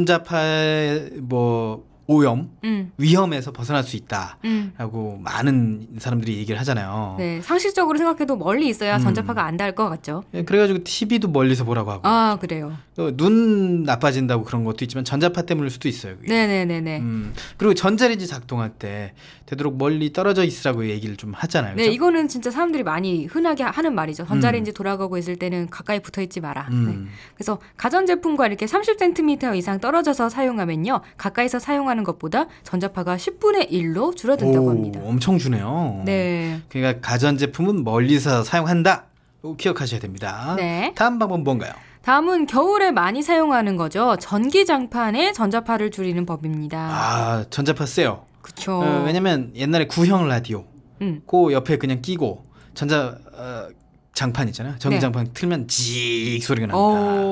전자파의 뭐 오염, 음. 위험에서 벗어날 수 있다라고 음. 많은 사람들이 얘기를 하잖아요. 네, 상식적으로 생각해도 멀리 있어야 음. 전자파가 안 닿을 것 같죠. 네, 그래가지고 티비도 멀리서 보라고 하고. 아, 그래요. 눈 나빠진다고 그런 것도 있지만 전자파 때문일 수도 있어요. 그게. 네네네네. 음. 그리고 전자레인지 작동할 때 되도록 멀리 떨어져 있으라고 얘기를 좀 하잖아요. 그렇죠? 네, 이거는 진짜 사람들이 많이 흔하게 하는 말이죠. 전자레인지 음. 돌아가고 있을 때는 가까이 붙어 있지 마라. 음. 네. 그래서 가전제품과 이렇게 삼십 센티미터 이상 떨어져서 사용하면요. 가까이서 사용하는 것보다 전자파가 십분의 일로 줄어든다고 오, 합니다. 엄청 주네요. 네. 그러니까 가전제품은 멀리서 사용한다. 기억하셔야 됩니다. 네. 다음 방법은 뭔가요? 다음은 겨울에 많이 사용하는 거죠. 전기장판에 전자파를 줄이는 법입니다. 아, 전자파 세요. 그렇죠. 어, 왜냐면 옛날에 구형 라디오 음. 그 옆에 그냥 끼고 전자 어, 장판 있잖아요. 전기장판 네. 틀면 직 소리가 납니다.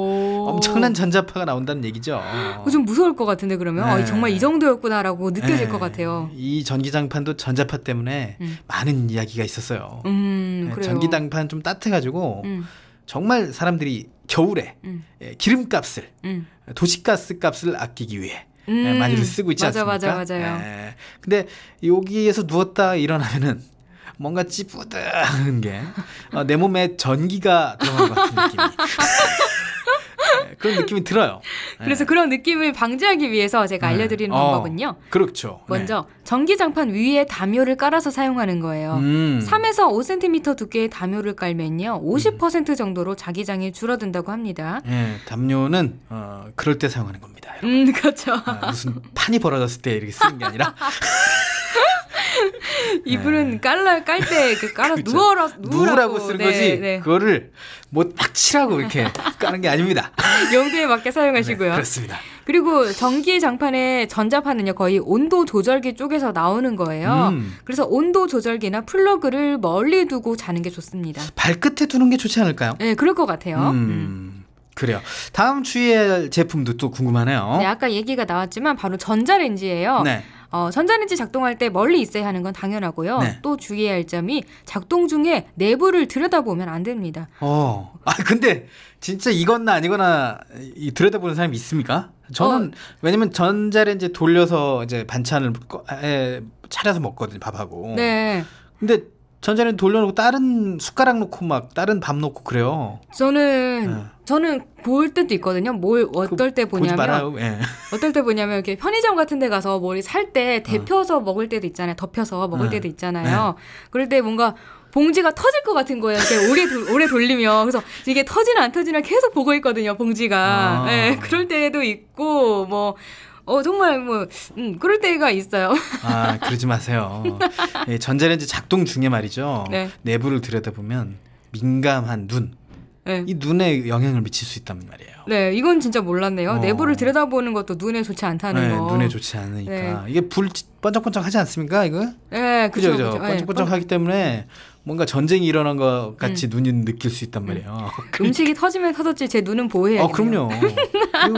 엄청난 전자파가 나온다는 얘기죠. 어, 좀 무서울 것 같은데 그러면 네. 어, 정말 이 정도였구나라고 느껴질 네. 것 같아요. 이 전기장판도 전자파 때문에 음. 많은 이야기가 있었어요. 음, 네, 전기장판 좀 따뜻해가지고 음. 정말 사람들이 겨울에 음. 기름값을 음. 도시가스 값을 아끼기 위해 음. 네, 많이들 쓰고 있지 맞아, 않습니까? 맞아, 맞아요. 네. 근데 여기에서 누웠다 일어나면은 뭔가 찌뿌드한 게 내 몸에 전기가 들어간 것 같은 느낌이 네, 그런 느낌이 들어요. 그래서 네. 그런 느낌을 방지하기 위해서 제가 알려드리는 네. 방법은요. 어, 그렇죠. 먼저 네. 전기장판 위에 담요를 깔아서 사용하는 거예요. 음. 삼에서 오 센티미터 두께의 담요를 깔면요. 오십 퍼센트 정도로 자기장이 줄어든다고 합니다. 네, 담요는 어, 그럴 때 사용하는 겁니다. 여러분. 음, 그렇죠. 아, 무슨 판이 벌어졌을 때 이렇게 쓰는 게 아니라 이분은 네. 깔라 깔 때 그 깔아 그렇죠. 누워라 누우라고 쓰는 네, 거지. 네. 그거를 뭐 막 칠하고 이렇게 까는 게 아닙니다. 용도에 맞게 사용하시고요. 네, 그렇습니다. 그리고 전기 장판의 전자파는요 거의 온도 조절기 쪽에서 나오는 거예요. 음. 그래서 온도 조절기나 플러그를 멀리 두고 자는 게 좋습니다. 발끝에 두는 게 좋지 않을까요? 네, 그럴 것 같아요. 음. 음. 그래요. 다음 주의할 제품도 또 궁금하네요. 네, 아까 얘기가 나왔지만 바로 전자레인지예요. 네. 어, 전자레인지 작동할 때 멀리 있어야 하는 건 당연하고요. 네. 또 주의해야 할 점이 작동 중에 내부를 들여다보면 안 됩니다. 어, 아 근데 진짜 이거나 아니거나 이 들여다보는 사람이 있습니까? 저는 어. 왜냐면 전자레인지 돌려서 이제 반찬을 에, 차려서 먹거든요, 밥하고. 네. 근데 전자레인지 돌려놓고 다른 숟가락 놓고 막 다른 밥 놓고 그래요. 저는 네. 저는 볼 때도 있거든요. 뭘 어떨 때 보냐면 네. 어떨 때 보냐면 이렇게 편의점 같은 데 가서 뭘 살 때 데펴서 어. 먹을 때도 있잖아요. 덮여서 먹을 네. 때도 있잖아요. 네. 그럴 때 뭔가 봉지가 터질 것 같은 거예요. 이렇게 오래 도, 오래 돌리면 그래서 이게 터지나 안 터지나 계속 보고 있거든요. 봉지가. 아. 네, 그럴 때도 있고 뭐. 어 정말 뭐 음, 그럴 때가 있어요. 아 그러지 마세요. 예, 전자레인지 작동 중에 말이죠. 네. 내부를 들여다보면 민감한 눈, 네. 이 눈에 영향을 미칠 수 있단 말이에요. 네, 이건 진짜 몰랐네요. 어. 내부를 들여다보는 것도 눈에 좋지 않다는 네, 거. 눈에 좋지 않으니까 네. 이게 불 번쩍번쩍하지 않습니까? 이거? 네, 그죠, 그죠, 그죠. 번쩍번쩍하기 네. 때문에. 뭔가 전쟁이 일어난 것 같이 음. 눈이 느낄 수 있단 말이에요. 음. 음식이 터지면 터졌지 제 눈은 보호해야겠네요. 아, 그럼요. 그리고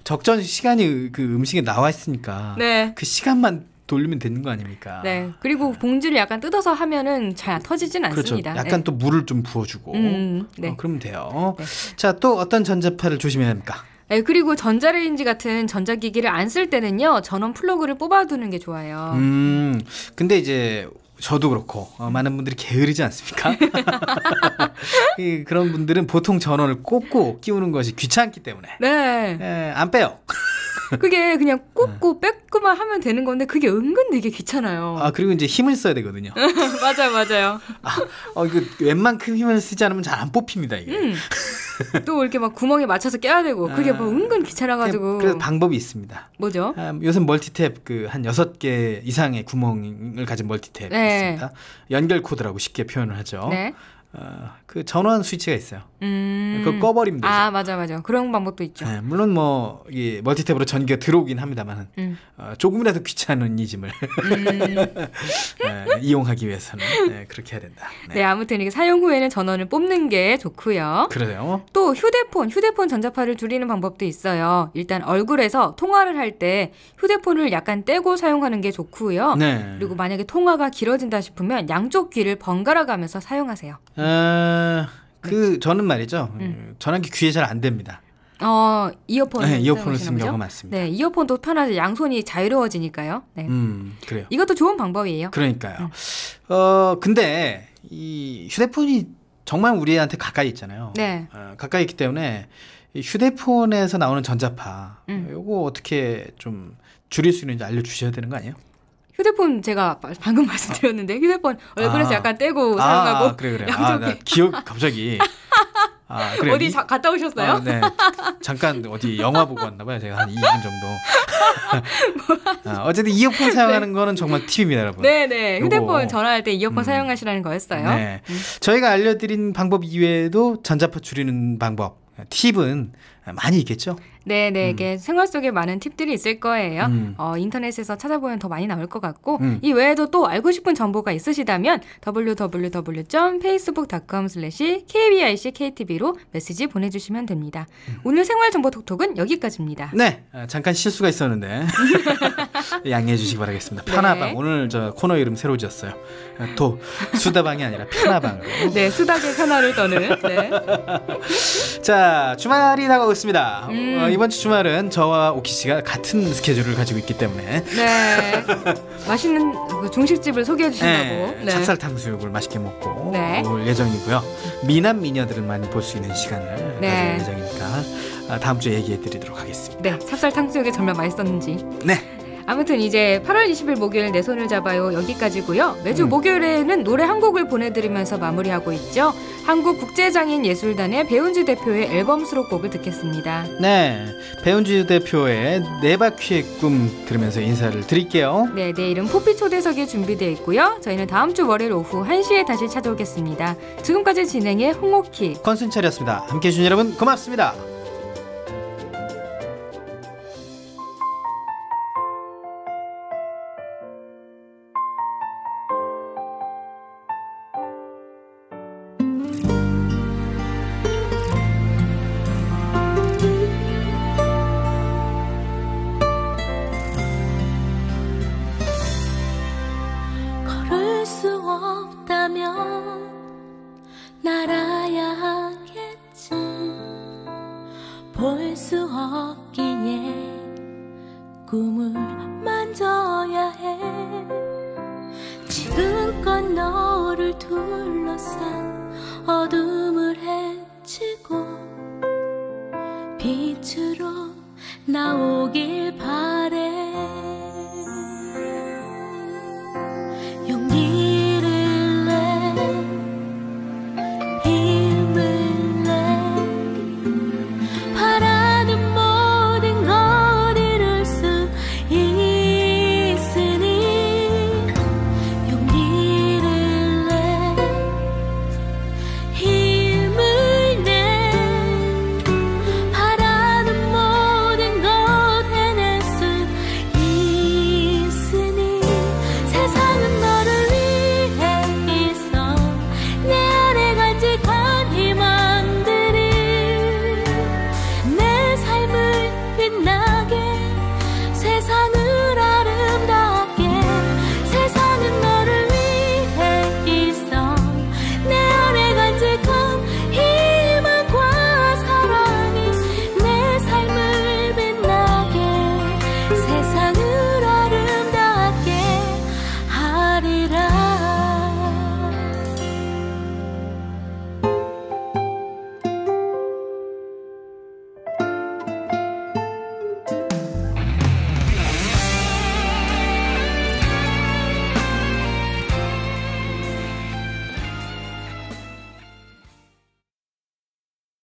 적정 시간이 그 음식에 나와 있으니까 네. 그 시간만 돌리면 되는 거 아닙니까? 네. 그리고 봉지를 약간 뜯어서 하면은 잘 터지진 않습니다. 그렇죠. 약간 네. 또 물을 좀 부어주고 음, 네. 어, 그러면 돼요. 네. 자, 또 어떤 전자파를 조심해야 합니까? 네, 그리고 전자레인지 같은 전자기기를 안 쓸 때는요, 전원 플러그를 뽑아두는 게 좋아요. 음, 근데 이제 저도 그렇고 어, 많은 분들이 게으르지 않습니까? 이, 그런 분들은 보통 전원을 꽂고 끼우는 것이 귀찮기 때문에 네. 에, 안 빼요. 그게 그냥 꽂고 뺏고만 하면 되는 건데 그게 은근 되게 귀찮아요. 아, 그리고 이제 힘을 써야 되거든요. 맞아요, 맞아요. 아, 어, 이거 웬만큼 힘을 쓰지 않으면 잘 안 뽑힙니다, 이게. 음. 또 이렇게 막 구멍에 맞춰서 껴야 되고 그게 뭐 은근 귀찮아가지고. 그래서 방법이 있습니다. 뭐죠? 아, 요즘 멀티탭 그 한 여섯 개 이상의 구멍을 가진 멀티탭이 네. 있습니다. 연결 코드라고 쉽게 표현을 하죠. 네. 어, 그 전원 스위치가 있어요. 음. 그거 꺼버리면 되죠. 아, 맞아, 맞아. 그런 방법도 있죠. 네, 물론 뭐 이 멀티탭으로 전기가 들어오긴 합니다만 음. 어, 조금이라도 귀찮은 이 짐을 음. 네, 이용하기 위해서는 네, 그렇게 해야 된다. 네, 아무튼 이게 사용 후에는 전원을 뽑는 게 좋고요. 그러세요. 또 휴대폰, 휴대폰 전자파를 줄이는 방법도 있어요. 일단 얼굴에서 통화를 할 때 휴대폰을 약간 떼고 사용하는 게 좋고요. 네. 그리고 만약에 통화가 길어진다 싶으면 양쪽 귀를 번갈아 가면서 사용하세요. 어, 그 저는 말이죠. 음. 전화기 귀에 잘 안 됩니다. 어, 이어폰을 네, 이어폰을 사용하시나 쓰는 보죠? 경우가 많습니다. 네, 이어폰도 편하죠. 양손이 자유로워지니까요. 네. 음, 그래요. 이것도 좋은 방법이에요. 그러니까요. 어, 근데 이 휴대폰이 정말 우리한테 가까이 있잖아요. 네. 어, 가까이 있기 때문에 이 휴대폰에서 나오는 전자파, 음. 요거 어떻게 좀 줄일 수 있는지 알려주셔야 되는 거 아니에요? 휴대폰 제가 방금 말씀드렸는데 휴대폰 얼굴에서 아. 약간 떼고 아, 사용하고 그래 그래. 아, 양쪽이 나 기억 갑자기. 아, 그래. 어디 자, 갔다 오셨어요? 아, 네. 잠깐 어디 영화 보고 왔나 봐요. 제가 한 이 분 정도. 아, 어쨌든 이어폰 사용하는 거는 정말 팁입니다, 여러분. 네네. 휴대폰 요거. 전화할 때 이어폰 음. 사용하시라는 거였어요. 네. 저희가 알려드린 방법 이외에도 전자파 줄이는 방법, 팁은 많이 있겠죠? 네네. 이게 생활 속에 많은 팁들이 있을 거예요. 음. 어, 인터넷에서 찾아보면 더 많이 나올 것 같고 음. 이 외에도 또 알고 싶은 정보가 있으시다면 더블유 더블유 더블유 점 페이스북 닷컴 슬래시 케이비아이씨 케이티비로 메시지 보내주시면 됩니다. 음. 오늘 생활정보 톡톡은 여기까지입니다. 네, 아, 잠깐 실수가 있었는데 양해해 주시기 바라겠습니다. 편하방. 네. 오늘 저 코너 이름 새로 지었어요. 또 수다방이 아니라 편하방으로. 네, 수다의 편화를 떠는. 네. 자, 주말이 다가오고 있습니다. 음. 어, 이번 주 주말은 저와 오키 씨가 같은 스케줄을 가지고 있기 때문에 네. 맛있는 그 중식집을 소개해 주신다고. 네, 찹쌀 탕수육을 맛있게 먹고 네. 올 예정이고요. 미남 미녀들을 많이 볼 수 있는 시간을 네. 가질 예정이니까 아, 다음 주에 얘기해 드리도록 하겠습니다. 네, 찹쌀 탕수육이 정말 맛있었는지. 네. 아무튼 이제 팔월 이십일 목요일 내 손을 잡아요 여기까지고요. 매주 음. 목요일에는 노래 한 곡을 보내드리면서 마무리하고 있죠. 한국국제장애인예술단의 배운주 대표의 앨범 수록곡을 듣겠습니다. 네, 배운주 대표의 네 바퀴의 꿈 들으면서 인사를 드릴게요. 네, 내일은 포피 초대석이 준비되어 있고요. 저희는 다음 주 월요일 오후 한 시에 다시 찾아오겠습니다. 지금까지 진행의 홍옥희, 권순철이었습니다. 함께해 주신 여러분 고맙습니다. 걸을 수 없다면 날아야 하겠지. 볼 수 없기에 꿈을 만져야 해. 지금껏 너를 둘러싼 어둠을 헤치고 빛으로 나오길 바래. 용기를 내, 힘을 내. 바라는 모든 것 이룰 수 있으니. 용기를 내, 힘을 내. 바라는 모든 것 해낼 수 있으니. 세상은 너를 위해 있어. 내 안에 간직한